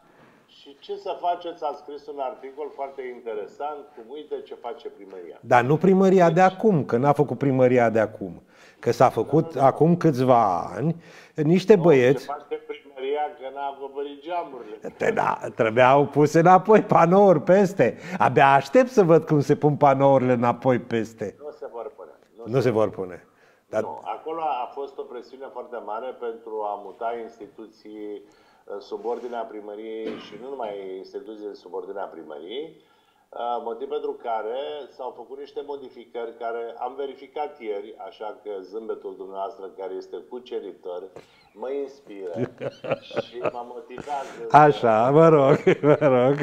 [SPEAKER 3] Și ce să faceți? A scris un articol foarte interesant, cum uite ce face primăria.
[SPEAKER 2] Dar nu primăria de acum, că n-a făcut primăria de acum. Că s-a făcut acum câțiva ani, niște băieți...
[SPEAKER 3] Ce face primăria că n-a acoperit geamurile?
[SPEAKER 2] Da, trebuiau puse înapoi panouri peste. Abia aștept să văd cum se pun panourile înapoi peste.
[SPEAKER 3] Nu se vor pune.
[SPEAKER 2] Nu se vor pune.
[SPEAKER 3] Dar... Nu, acolo a fost o presiune foarte mare pentru a muta instituții sub ordinea primăriei și nu numai instituțiile sub ordinea primăriei, motiv pentru care s-au făcut niște modificări care am verificat ieri, așa că zâmbetul dumneavoastră, care este cuceritor, mă inspiră și mă motivează.
[SPEAKER 2] Așa, vă rog, vă rog.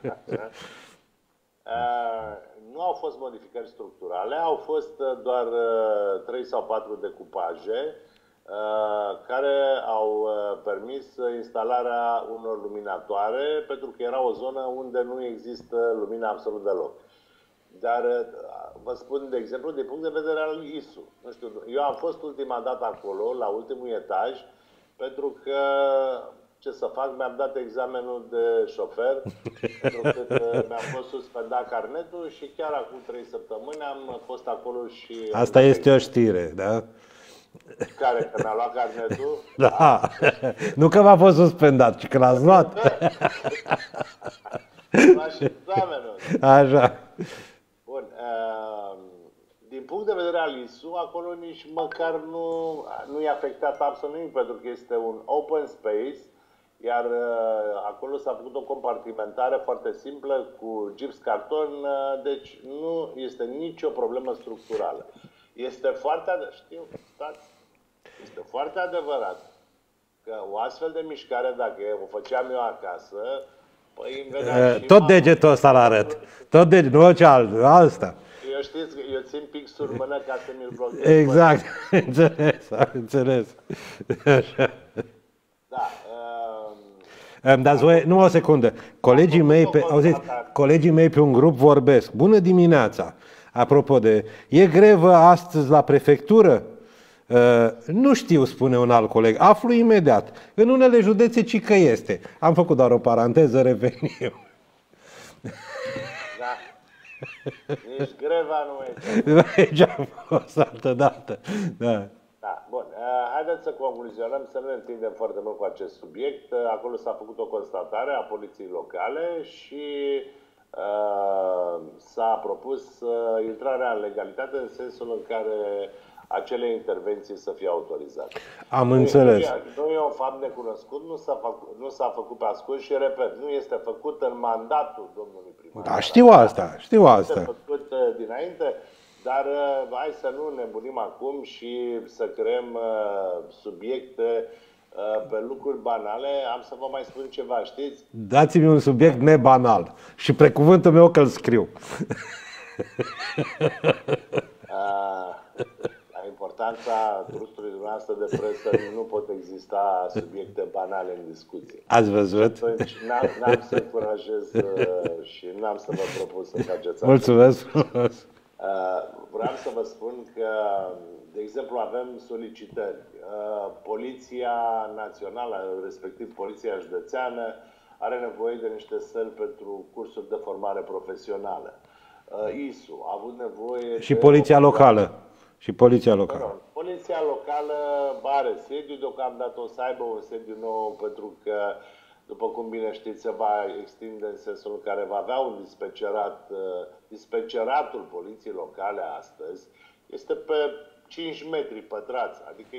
[SPEAKER 3] Nu au fost modificări structurale, au fost doar 3 sau 4 decupaje care au permis instalarea unor luminatoare, pentru că era o zonă unde nu există lumină absolut deloc. Dar vă spun, de exemplu, din punct de vedere al ISU. Nu știu, eu am fost ultima dată acolo, la ultimul etaj, pentru că, ce să fac, mi-am dat examenul de șofer, pentru că mi-am fost suspendat carnetul și chiar acum 3 săptămâni am fost acolo și...
[SPEAKER 2] Asta este o știre, da?
[SPEAKER 3] Care? Că mi-a luat carnetul?
[SPEAKER 2] Da. Nu că v-a fost suspendat, ci că l-ați luat. Așa.
[SPEAKER 3] Bun. Din punct de vedere al ISU, acolo nici măcar nu i-a afectat absolut nimic, pentru că este un open space, iar acolo s-a făcut o compartimentare foarte simplă cu gips carton, deci nu este nicio problemă structurală. Este foarte, este foarte adevărat că o astfel de mișcare, dacă o făceam eu acasă, păi îmi venea și
[SPEAKER 2] tot degetul ăsta l-arăt. Tot degetul, nu cealaltă, asta.
[SPEAKER 3] Eu știți că eu țin pixul în mână ca să mi-l blochez.
[SPEAKER 2] Exact, înțeles, am înțeles. Așa.
[SPEAKER 3] Da.
[SPEAKER 2] Îmi dați voie, numai o secundă. Colegii mei pe un grup vorbesc. Bună dimineața! Apropo de... E grevă astăzi la prefectură? Nu știu, spune un alt coleg. Aflu imediat. În unele județe cică este. Am făcut doar o paranteză, revenim.
[SPEAKER 3] Da. Nici greva nu
[SPEAKER 2] e. Aici a fost altă dată. Da.
[SPEAKER 3] Da, bun. Haideți să concluzionăm, să nu ne întindem foarte mult cu acest subiect. Acolo s-a făcut o constatare a poliției locale și s-a propus intrarea în legalitate în sensul în care acele intervenții să fie autorizate.
[SPEAKER 2] Am înțeles.
[SPEAKER 3] Nu e un fapt necunoscut, nu s-a făcut pe ascuns și, repet, nu este făcut în mandatul domnului primar.
[SPEAKER 2] Da, știu asta, știu asta.
[SPEAKER 3] Este făcut dinainte, Dar hai să nu nebunim acum și să creăm subiecte pe lucruri banale. Am să vă mai spun ceva, știți?
[SPEAKER 2] Dați-mi un subiect nebanal și precuvântul meu că îl scriu.
[SPEAKER 3] La importanța trustului dumneavoastră de presă nu pot exista subiecte banale în discuție.
[SPEAKER 2] Ați văzut?
[SPEAKER 3] Atunci n-am să încurajez și n-am să vă propun să faceți asta.
[SPEAKER 2] Mulțumesc!
[SPEAKER 3] Vreau să vă spun că, de exemplu, avem solicitări. Poliția Națională, respectiv Poliția Județeană, are nevoie de niște săli pentru cursuri de formare profesională. ISU a avut nevoie
[SPEAKER 2] și Poliția Locală. Și Poliția Locală.
[SPEAKER 3] Poliția Locală are sediu, deocamdată o să aibă un sediu nou pentru că, după cum bine știți, se va extinde în sensul în care va avea un dispecerat. Dispeceratul Poliției Locale astăzi este pe 5 metri pătrați, adică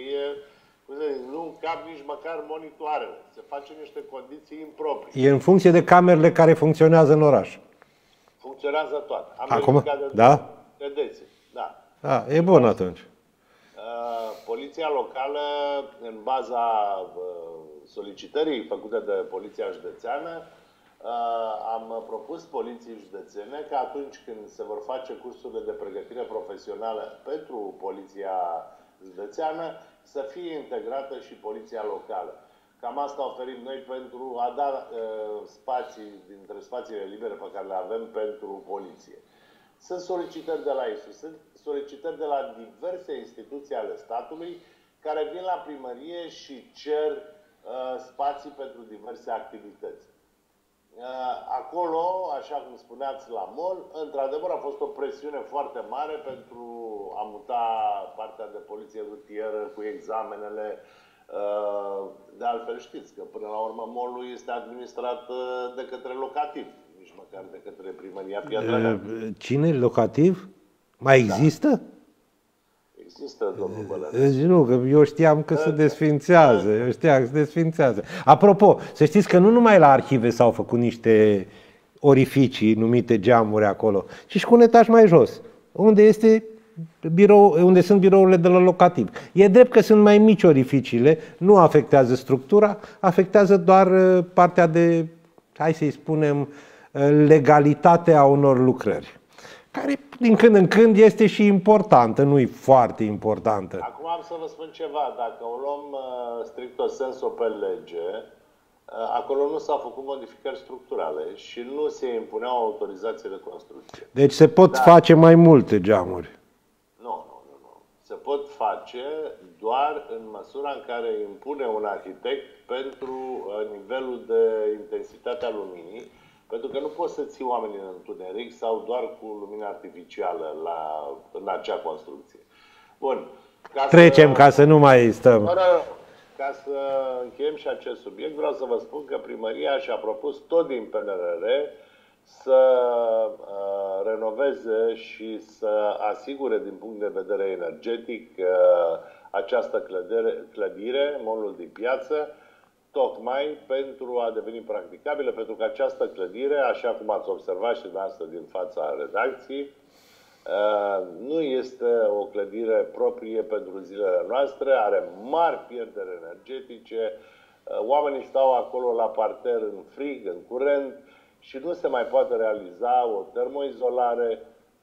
[SPEAKER 3] nu cap nici măcar monitoarele. Se face niște condiții improprii.
[SPEAKER 2] E în funcție de camerele care funcționează în oraș.
[SPEAKER 3] Funcționează toate.
[SPEAKER 2] Acum? Da?
[SPEAKER 3] Vedeți, da.
[SPEAKER 2] E bun atunci.
[SPEAKER 3] Poliția Locală, în baza solicitării făcute de Poliția Județeană, am propus Poliției Județene că atunci când se vor face cursurile de pregătire profesională pentru Poliția Județeană, să fie integrată și Poliția Locală. Cam asta oferim noi pentru a da spații dintre spațiile libere pe care le avem pentru poliție. Sunt solicitări de la ISU, sunt solicitări de la diverse instituții ale statului care vin la primărie și cer spații pentru diverse activități. Acolo, așa cum spuneați la MOL, într-adevăr a fost o presiune foarte mare pentru a muta partea de poliție rutieră cu examenele. De altfel știți că până la urmă MOL-ul este administrat de către locativ, nici măcar de către primăria Piatra Neamț.
[SPEAKER 2] Cine? Locativ? Mai există?
[SPEAKER 3] Există, domnul Bălănescu.
[SPEAKER 2] Nu, că eu știam că se desfințează. Eu știam că se desfințează. Apropo, să știți că nu numai la arhive s-au făcut niște orificii numite geamuri acolo, ci și cu un etaj mai jos, unde sunt birourile de la locativ. E drept că sunt mai mici orificiile, nu afectează structura, afectează doar partea de, hai să-i spunem, legalitatea unor lucrări, care din când în când este și importantă, nu e foarte importantă.
[SPEAKER 3] Acum am să vă spun ceva, dacă o luăm stricto sensu pe lege, acolo nu s-au făcut modificări structurale și nu se impuneau autorizații de construcție.
[SPEAKER 2] Deci se pot face mai multe geamuri.
[SPEAKER 3] Nu. Se pot face doar în măsura în care impune un arhitect pentru nivelul de intensitate a luminii, pentru că nu poți să ții oamenii în întuneric sau doar cu lumină artificială în acea construcție. Bun.
[SPEAKER 2] Trecem ca să nu mai stăm.
[SPEAKER 3] Ca să încheiem și acest subiect, vreau să vă spun că primăria și-a propus tot din PNRR să renoveze și să asigure din punct de vedere energetic această clădire, molul de piață, tocmai pentru a deveni practicabilă, pentru că această clădire, așa cum ați observat și dumneavoastră din fața redacției, nu este o clădire proprie pentru zilele noastre, are mari pierderi energetice, oamenii stau acolo la parter în frig, în curent și nu se mai poate realiza o termoizolare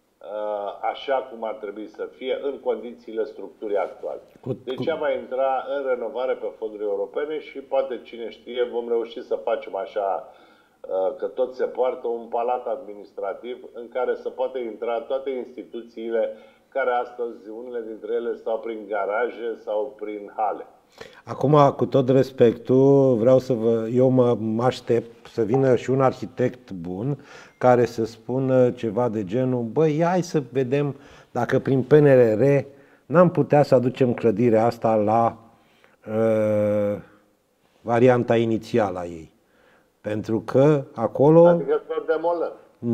[SPEAKER 3] așa cum ar trebui să fie în condițiile structurii actuale. Deci va intra în renovare pe fonduri europene și poate, cine știe, vom reuși să facem așa că tot se poartă un palat administrativ în care să poată intra toate instituțiile care astăzi, unele dintre ele, stau prin garaje sau prin hale.
[SPEAKER 2] Acum, cu tot respectul, eu mă aștept să vină și un arhitect bun care să spună ceva de genul: băi, hai să vedem dacă prin PNRR n-am putea să aducem clădirea asta la varianta inițială a ei. Pentru că acolo...
[SPEAKER 3] Adică să demolăm.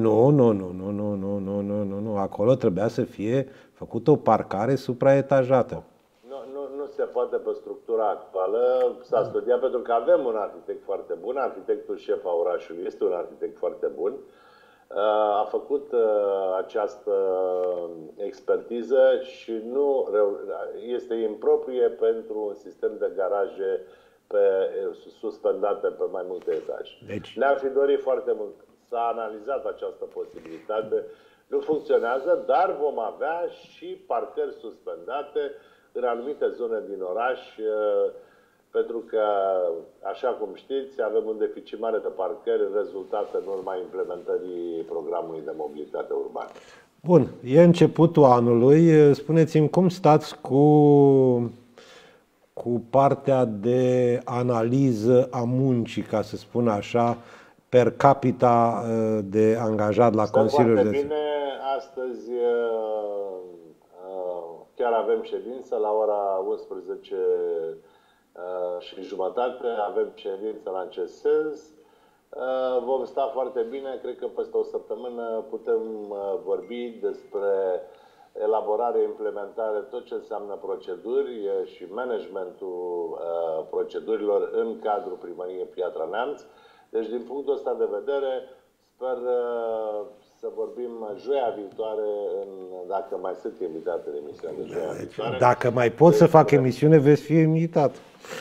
[SPEAKER 2] Nu. Acolo trebuia să fie făcută o parcare supraetajată.
[SPEAKER 3] Nu se poate pe structura actuală. S-a studiat pentru că avem un arhitect foarte bun. Arhitectul șef a orașului este un arhitect foarte bun. a făcut această expertiză și nu este improprie pentru un sistem de garaje suspendate pe mai multe etaje.
[SPEAKER 2] Deci...
[SPEAKER 3] Ne-am fi dorit foarte mult. S-a analizat această posibilitate. Nu funcționează, dar vom avea și parcări suspendate în anumite zone din oraș, pentru că, așa cum știți, avem un deficit mare de parcări rezultat în urma implementării programului de mobilitate urbană.
[SPEAKER 2] Bun, e începutul anului. Spuneți-mi cum stați cu partea de analiză a muncii, ca să spun așa, per capita de angajat la Consiliul Județean.
[SPEAKER 3] Foarte bine. Astăzi chiar avem ședință la ora 11 și jumătate. Avem ședință la acest sens. Vom sta foarte bine. Cred că peste o săptămână putem vorbi despre elaborare, implementare, tot ce înseamnă proceduri și managementul procedurilor în cadrul Primăriei Piatra Neamț. Deci, din punctul ăsta de vedere, sper să vorbim joia viitoare, dacă mai sunt invitate de emisiune de joia viitoare.
[SPEAKER 2] Dacă mai pot să fac emisiune, veți fi invitat.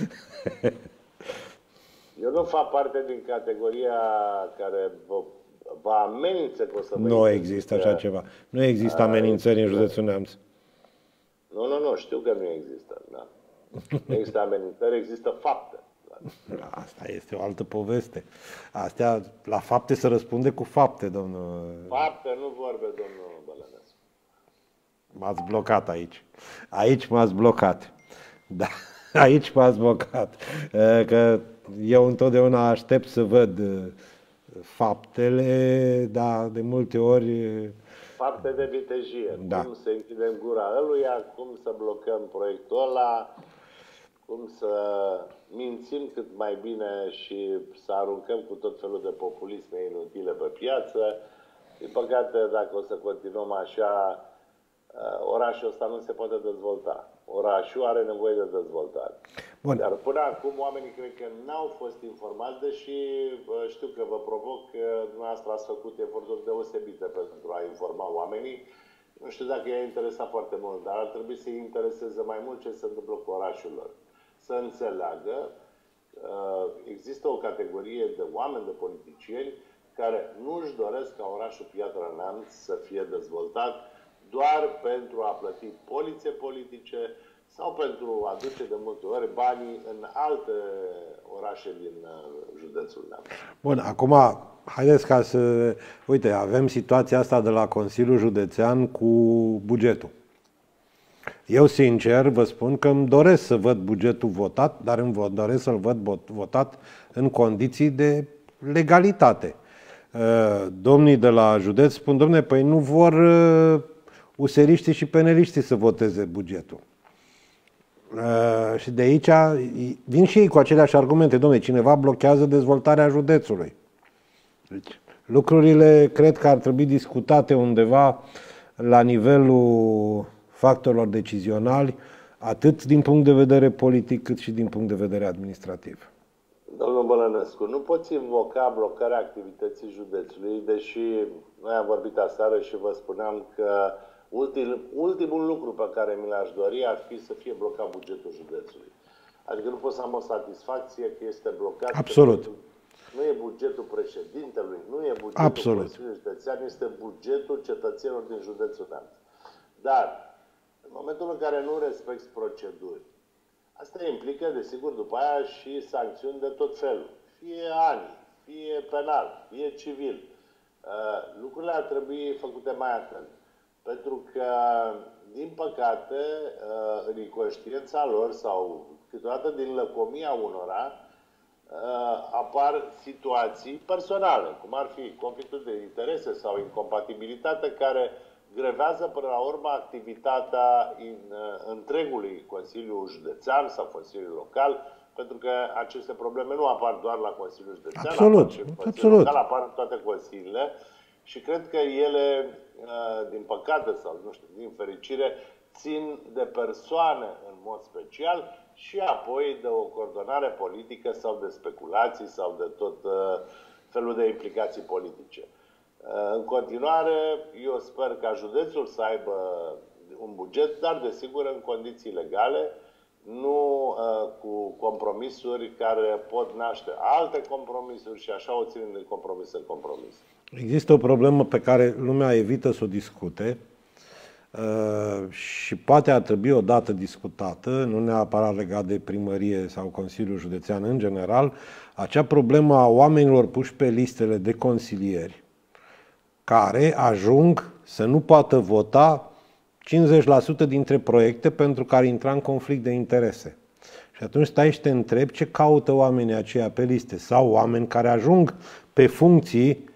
[SPEAKER 3] Eu nu fac parte din categoria care vă amenință că o să vă...
[SPEAKER 2] Nu există așa ceva. Nu există amenințări în județul Neamț.
[SPEAKER 3] Nu, știu că nu există. Da. Nu există amenințări, există fapte.
[SPEAKER 2] Asta este o altă poveste. Astea, la fapte se răspunde cu fapte, domnul...
[SPEAKER 3] Fapte, nu vorbe, domnul Bălănescu.
[SPEAKER 2] M-ați blocat aici. Aici m-ați blocat. Da, aici m-ați blocat. Că eu întotdeauna aștept să văd faptele, dar de multe ori...
[SPEAKER 3] Fapte de vitejie.
[SPEAKER 2] Da.
[SPEAKER 3] Cum să închidem gura ăluia, cum să blocăm proiectul ăla, cum să mințim cât mai bine și să aruncăm cu tot felul de populisme inutile pe piață. Din păcate, dacă o să continuăm așa, orașul ăsta nu se poate dezvolta. Orașul are nevoie de dezvoltare.
[SPEAKER 2] Bun.
[SPEAKER 3] Dar până acum oamenii cred că n-au fost informați, deși știu că vă provoc că dumneavoastră ați făcut eforturi deosebite pentru a informa oamenii. Nu știu dacă i-a interesat foarte mult, dar ar trebui să-i intereseze mai mult ce se întâmplă cu orașul lor. Să înțeleagă există o categorie de oameni, de politicieni, care nu își doresc ca orașul Piatra Neamț să fie dezvoltat doar pentru a plăti polițe politice sau pentru a duce de multe ori banii în alte orașe din județul Neamț.
[SPEAKER 2] Bun, acum haideți ca să... Uite, avem situația asta de la Consiliul Județean cu bugetul. Eu, sincer, vă spun că îmi doresc să văd bugetul votat, dar îmi doresc să-l văd votat în condiții de legalitate. Domnii de la județ spun, domne, păi nu vor useriștii și peneliștii să voteze bugetul. Și de aici vin și ei cu aceleași argumente. Domne, cineva blochează dezvoltarea județului. Deci, lucrurile cred că ar trebui discutate undeva la nivelul factorilor decizionali, atât din punct de vedere politic, cât și din punct de vedere administrativ.
[SPEAKER 3] Domnul Bălănescu, nu poți invoca blocarea activității județului, deși noi am vorbit aseară și vă spuneam că ultimul lucru pe care mi l-aș dori ar fi să fie blocat bugetul județului. Adică nu pot să am o satisfacție că este blocat.
[SPEAKER 2] Absolut.
[SPEAKER 3] Nu e bugetul președintelui, nu e bugetul Consiliului Județean, este bugetul cetățenilor din județul Neamț. Dar, în momentul în care nu respecti proceduri, asta implică, desigur, după aia și sancțiuni de tot felul. Fie ani, fie penal, fie civil. Lucrurile ar trebui făcute mai atent. Pentru că, din păcate, în inconștiența lor sau câteodată din lăcomia unora, apar situații personale, cum ar fi conflictul de interese sau incompatibilitate, care grevează până la urmă activitatea întregului Consiliu Județean sau Consiliu Local, pentru că aceste probleme nu apar doar la Consiliul Județean,
[SPEAKER 2] absolut,
[SPEAKER 3] Consiliul Local, apar în toate consiliile și cred că ele, din păcate sau nu știu, din fericire, țin de persoane în mod special și apoi de o coordonare politică sau de speculații sau de tot felul de implicații politice. În continuare, eu sper ca județul să aibă un buget, dar desigur în condiții legale, nu cu compromisuri care pot naște alte compromisuri și așa o ținem de compromis în compromis.
[SPEAKER 2] Există o problemă pe care lumea evită să o discute și poate ar trebui odată discutată, nu neapărat legat de primărie sau Consiliul Județean în general, acea problemă a oamenilor puși pe listele de consilieri care ajung să nu poată vota 50% dintre proiecte pentru că ar intra în conflict de interese. Și atunci stai și te întrebi ce caută oamenii aceia pe liste sau oameni care ajung pe funcții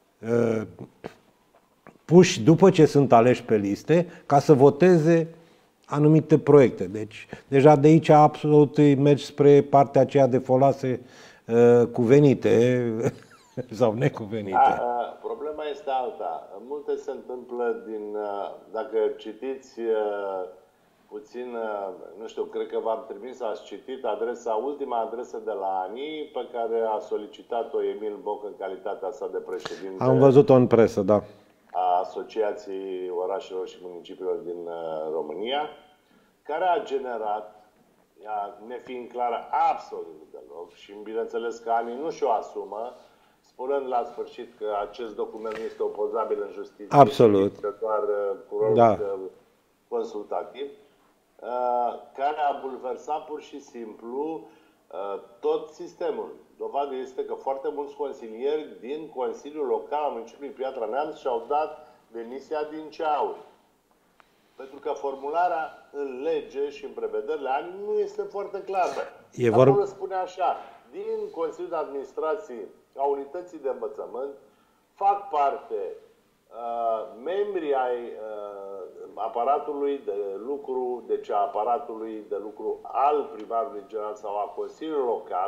[SPEAKER 2] puși după ce sunt aleși pe liste ca să voteze anumite proiecte. Deci deja de aici absolut mergi spre partea aceea de folase cuvenite sau necuvenite.
[SPEAKER 3] Problema este alta. Multe se întâmplă dacă citiți puțin, nu știu, cred că v-am trimis, ați citit ultima adresă de la ANI pe care a solicitat-o Emil Boc în calitatea sa de președinte.
[SPEAKER 2] Am văzut-o în presă, da.
[SPEAKER 3] A Asociației Orașelor și Municipiilor din România, care a generat, nefiind clară absolut deloc, și bineînțeles că ANI nu și-o asumă, spunând la sfârșit că acest document nu este opozabil în justiție.
[SPEAKER 2] Absolut.
[SPEAKER 3] Este doar cu rol consultativ, care a bulversat pur și simplu tot sistemul. Dovadă este că foarte mulți consilieri din Consiliul Local al municipiului Piatra Neamț și-au dat demisia din ceauri. Pentru că formularea în lege și în prevederile ANI nu este foarte clară. Acolo spune așa: din Consiliul de Administrație a Unității de Învățământ fac parte membrii ai aparatului de lucru, deci a aparatului de lucru al primarului general sau a Consiliului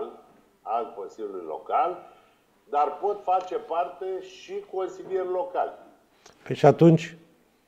[SPEAKER 3] Local, dar pot face parte și consilieri locali.
[SPEAKER 2] Păi și atunci?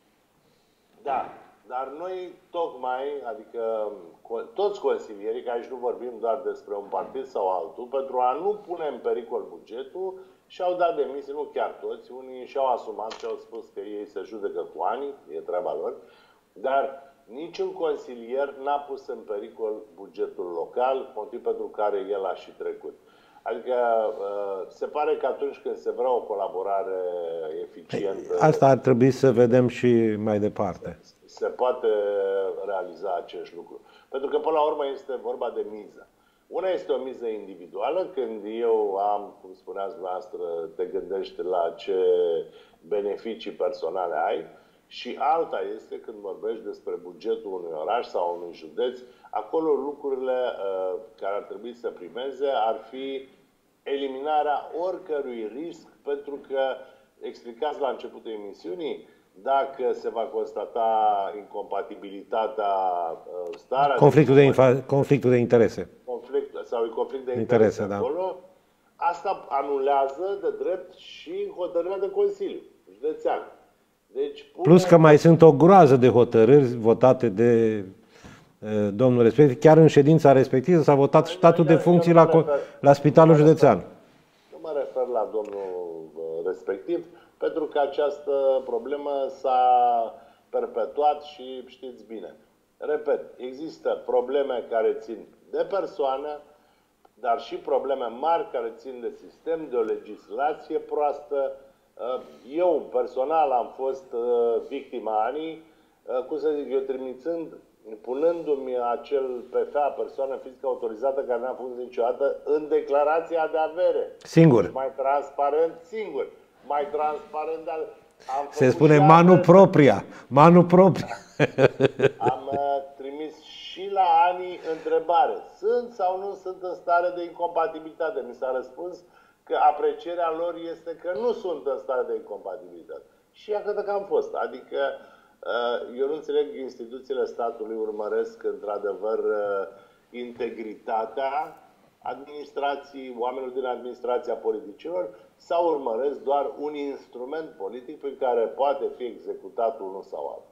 [SPEAKER 3] Da, dar noi tocmai, adică toți consilierii, că aici nu vorbim doar despre un partid sau altul, pentru a nu pune în pericol bugetul, și-au dat demisia, nu chiar toți, unii și-au asumat și au spus că ei se judecă cu ANI, e treaba lor, dar niciun consilier n-a pus în pericol bugetul local, motiv pentru care el a și trecut. Adică se pare că atunci când se vrea o colaborare eficientă...
[SPEAKER 2] Asta ar trebui să vedem și mai departe.
[SPEAKER 3] Se poate realiza acest lucru. Pentru că până la urmă este vorba de miză. Una este o miză individuală, când eu am, cum spuneați dumneavoastră, te gândești la ce beneficii personale ai, și alta este când vorbești despre bugetul unui oraș sau unui județ. Acolo lucrurile care ar trebui să primeze ar fi eliminarea oricărui risc, pentru că, explicați la începutul emisiunii, dacă se va constata incompatibilitatea, starea...
[SPEAKER 2] Conflictul de interese.
[SPEAKER 3] Conflict de interese acolo, da. Asta anulează de drept și hotărârea de Consiliu Județean. Deci,
[SPEAKER 2] plus că mai sunt o groază de hotărâri votate de domnul respectiv. Chiar în ședința respectivă s-a votat statul de funcții la Spitalul Județean.
[SPEAKER 3] Nu mă refer la domnul respectiv, pentru că această problemă s-a perpetuat și știți bine. Repet, există probleme care țin de persoană, dar și probleme mari care țin de sistem, de o legislație proastă. Eu personal am fost victima ANI, cum să zic, eu punându-mi acel PFA, persoană fizică autorizată, care n-a fost niciodată, în declarația de avere.
[SPEAKER 2] Singur.
[SPEAKER 3] Mai transparent, singur. Mai transparent de
[SPEAKER 2] se spune manu propria. Manu propria.
[SPEAKER 3] Am trimis și la ANI întrebare. Sunt sau nu sunt în stare de incompatibilitate? Mi s-a răspuns că aprecierea lor este că nu sunt în stare de incompatibilitate. Și iată că am fost. Adică eu nu înțeleg, instituțiile statului urmăresc într-adevăr integritatea administrației, oamenilor din administrația politicilor, sau urmăresc doar un instrument politic prin care poate fi executat unul sau altul.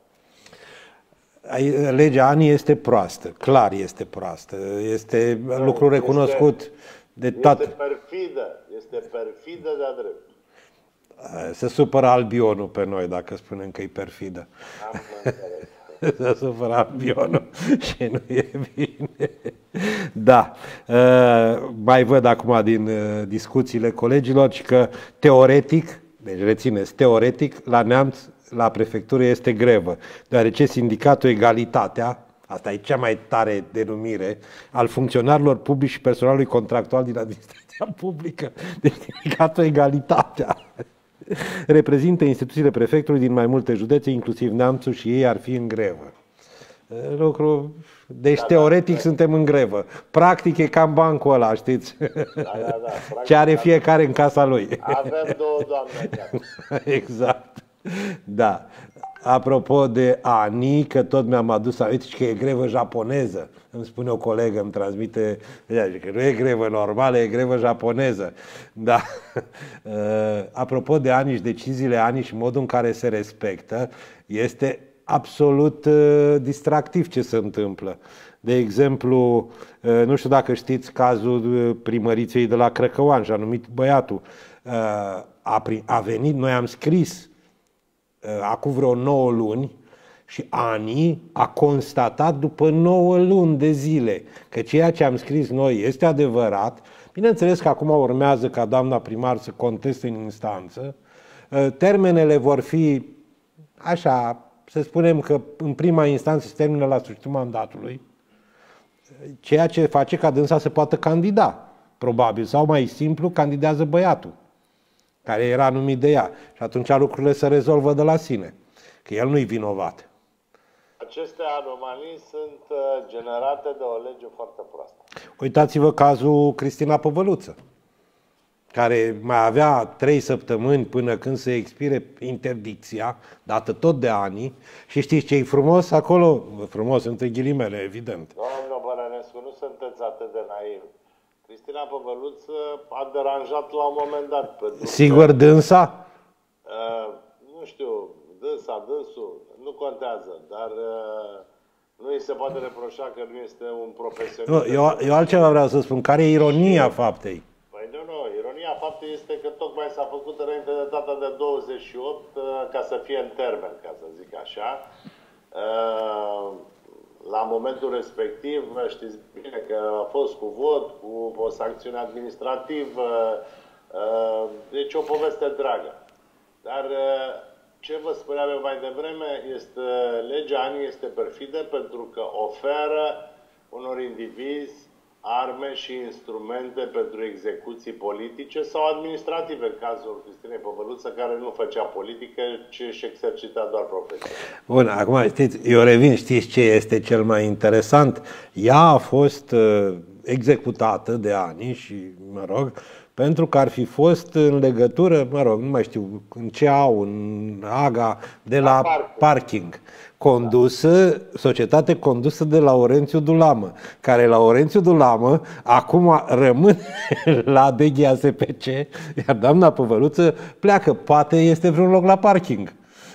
[SPEAKER 2] Legea ANI este proastă, clar este proastă, este lucru recunoscut de toată.
[SPEAKER 3] Este perfidă de-a dreptul.
[SPEAKER 2] Se supără Albionul pe noi dacă spunem că e perfidă. Se supără Albionul și nu e bine. Da. Mai văd acum din discuțiile colegilor că teoretic, deci rețineți, teoretic la Neamț, la prefectură este grevă, deoarece sindicatul Egalitatea, asta e cea mai tare denumire, al funcționarilor publici și personalului contractual din administrația publică, deci sindicatul Egalitatea, reprezintă instituțiile prefectului din mai multe județe, inclusiv Neamțul, și ei ar fi în grevă. Lucru... Deci, teoretic, suntem în grevă. Practic, e cam bancul ăla, știți? Ce are fiecare în casa lui.
[SPEAKER 3] Avem două doamne.
[SPEAKER 2] Exact. Da. Apropo de ANI, că tot mi-am adus aminte că e grevă japoneză. Îmi spune o colegă, îmi transmite că nu e grevă normală, e grevă japoneză. Da. Apropo de ANI și deciziile ANI și modul în care se respectă, este absolut distractiv ce se întâmplă. De exemplu, nu știu dacă știți cazul primăriței de la Crăcăuan, și-a numit băiatul. A venit, noi am scris acum vreo 9 luni și ANI a constatat după 9 luni de zile că ceea ce am scris noi este adevărat. Bineînțeles că acum urmează ca doamna primar să conteste în instanță. Termenele vor fi așa, să spunem că în prima instanță se termină la sfârșitul mandatului, ceea ce face ca dânsa să poată candida, probabil, sau mai simplu, candidează băiatul care era numit de ea. Și atunci lucrurile se rezolvă de la sine, că el nu-i vinovat.
[SPEAKER 3] Aceste anomalii sunt generate de o lege foarte proastă.
[SPEAKER 2] Uitați-vă cazul Cristina Păvăluță, care mai avea 3 săptămâni până când se expire interdicția, dată tot de ANI, și știți ce e frumos acolo? Frumos, între ghilimele, evident.
[SPEAKER 3] Domnul Bănănescu, nu sunteți atât de naiv. Cristina Păvăluță a deranjat la un moment dat.
[SPEAKER 2] Sigur, dânsa?
[SPEAKER 3] Nu știu, dânsul, nu contează, dar nu îi se poate reproșa că nu este un profesionist.
[SPEAKER 2] Eu altceva vreau să spun. Care e ironia faptei?
[SPEAKER 3] Păi nu. Ironia faptei este că tocmai s-a făcut înainte de data de 28 ca să fie în termen, ca să zic așa. La momentul respectiv, știți bine că a fost cu vot, cu o sancțiune administrativă, deci o poveste dragă. Dar ce vă spuneam eu mai devreme, legea ANI este perfidă pentru că oferă unor indivizi arme și instrumente pentru execuții politice sau administrative, în cazul Cristinei Păvăluță, care nu făcea politică, ci își exercita doar profesia.
[SPEAKER 2] Bun, acum știți, eu revin, știți ce este cel mai interesant? Ea a fost executată de ANI și, mă rog, pentru că ar fi fost în legătură, mă rog, nu mai știu, în ce au, în Aga, de la parking. Societate condusă de Laurențiu Dulamă, care Laurențiu Dulamă acum rămâne la DGASPC, iar doamna Păvăluță pleacă, poate este vreun loc la parking.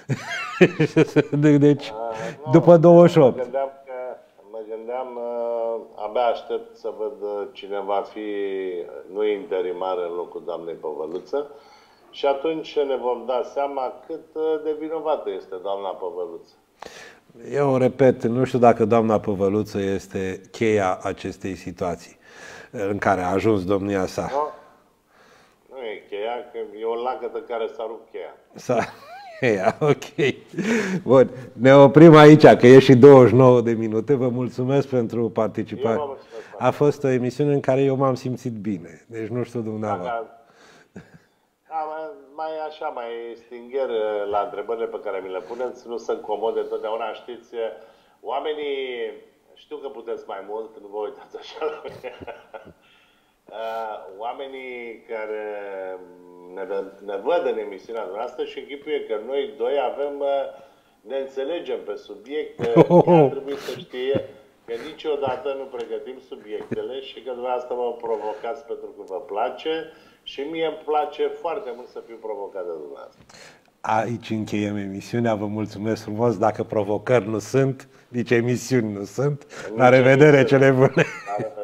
[SPEAKER 2] Deci, după 28.
[SPEAKER 3] Mă gândeam, abia aștept să văd cine va fi nu interimar în locul doamnei Păvăluță și atunci ne vom da seama cât de vinovată este doamna Păvăluță.
[SPEAKER 2] Eu repet, nu știu dacă doamna Păvăluță este cheia acestei situații în care a ajuns domnia sa.
[SPEAKER 3] Nu e cheia, că e o lacătă care s-a rupt cheia.
[SPEAKER 2] Cheia, ok. Bun, ne oprim aici, că e și 29 de minute. Vă mulțumesc pentru participare. A fost o emisiune în care eu m-am simțit bine. Deci nu știu dumneavoastră.
[SPEAKER 3] Mai stingher la întrebările pe care mi le puneți, nu sunt comode întotdeauna, știți, oamenii știu că puteți mai mult, nu vă uitați așa la mine. Oamenii care ne văd în emisiunea noastră și închipuie că noi doi ne înțelegem pe subiecte, ar trebui să știe că niciodată nu pregătim subiectele și că dumneavoastră mă provocați pentru că vă place. Și mie îmi place foarte mult să fiu provocat de dumneavoastră.
[SPEAKER 2] Aici încheiem emisiunea. Vă mulțumesc frumos. Dacă provocări nu sunt, nici emisiuni nu sunt. La revedere, cele bune!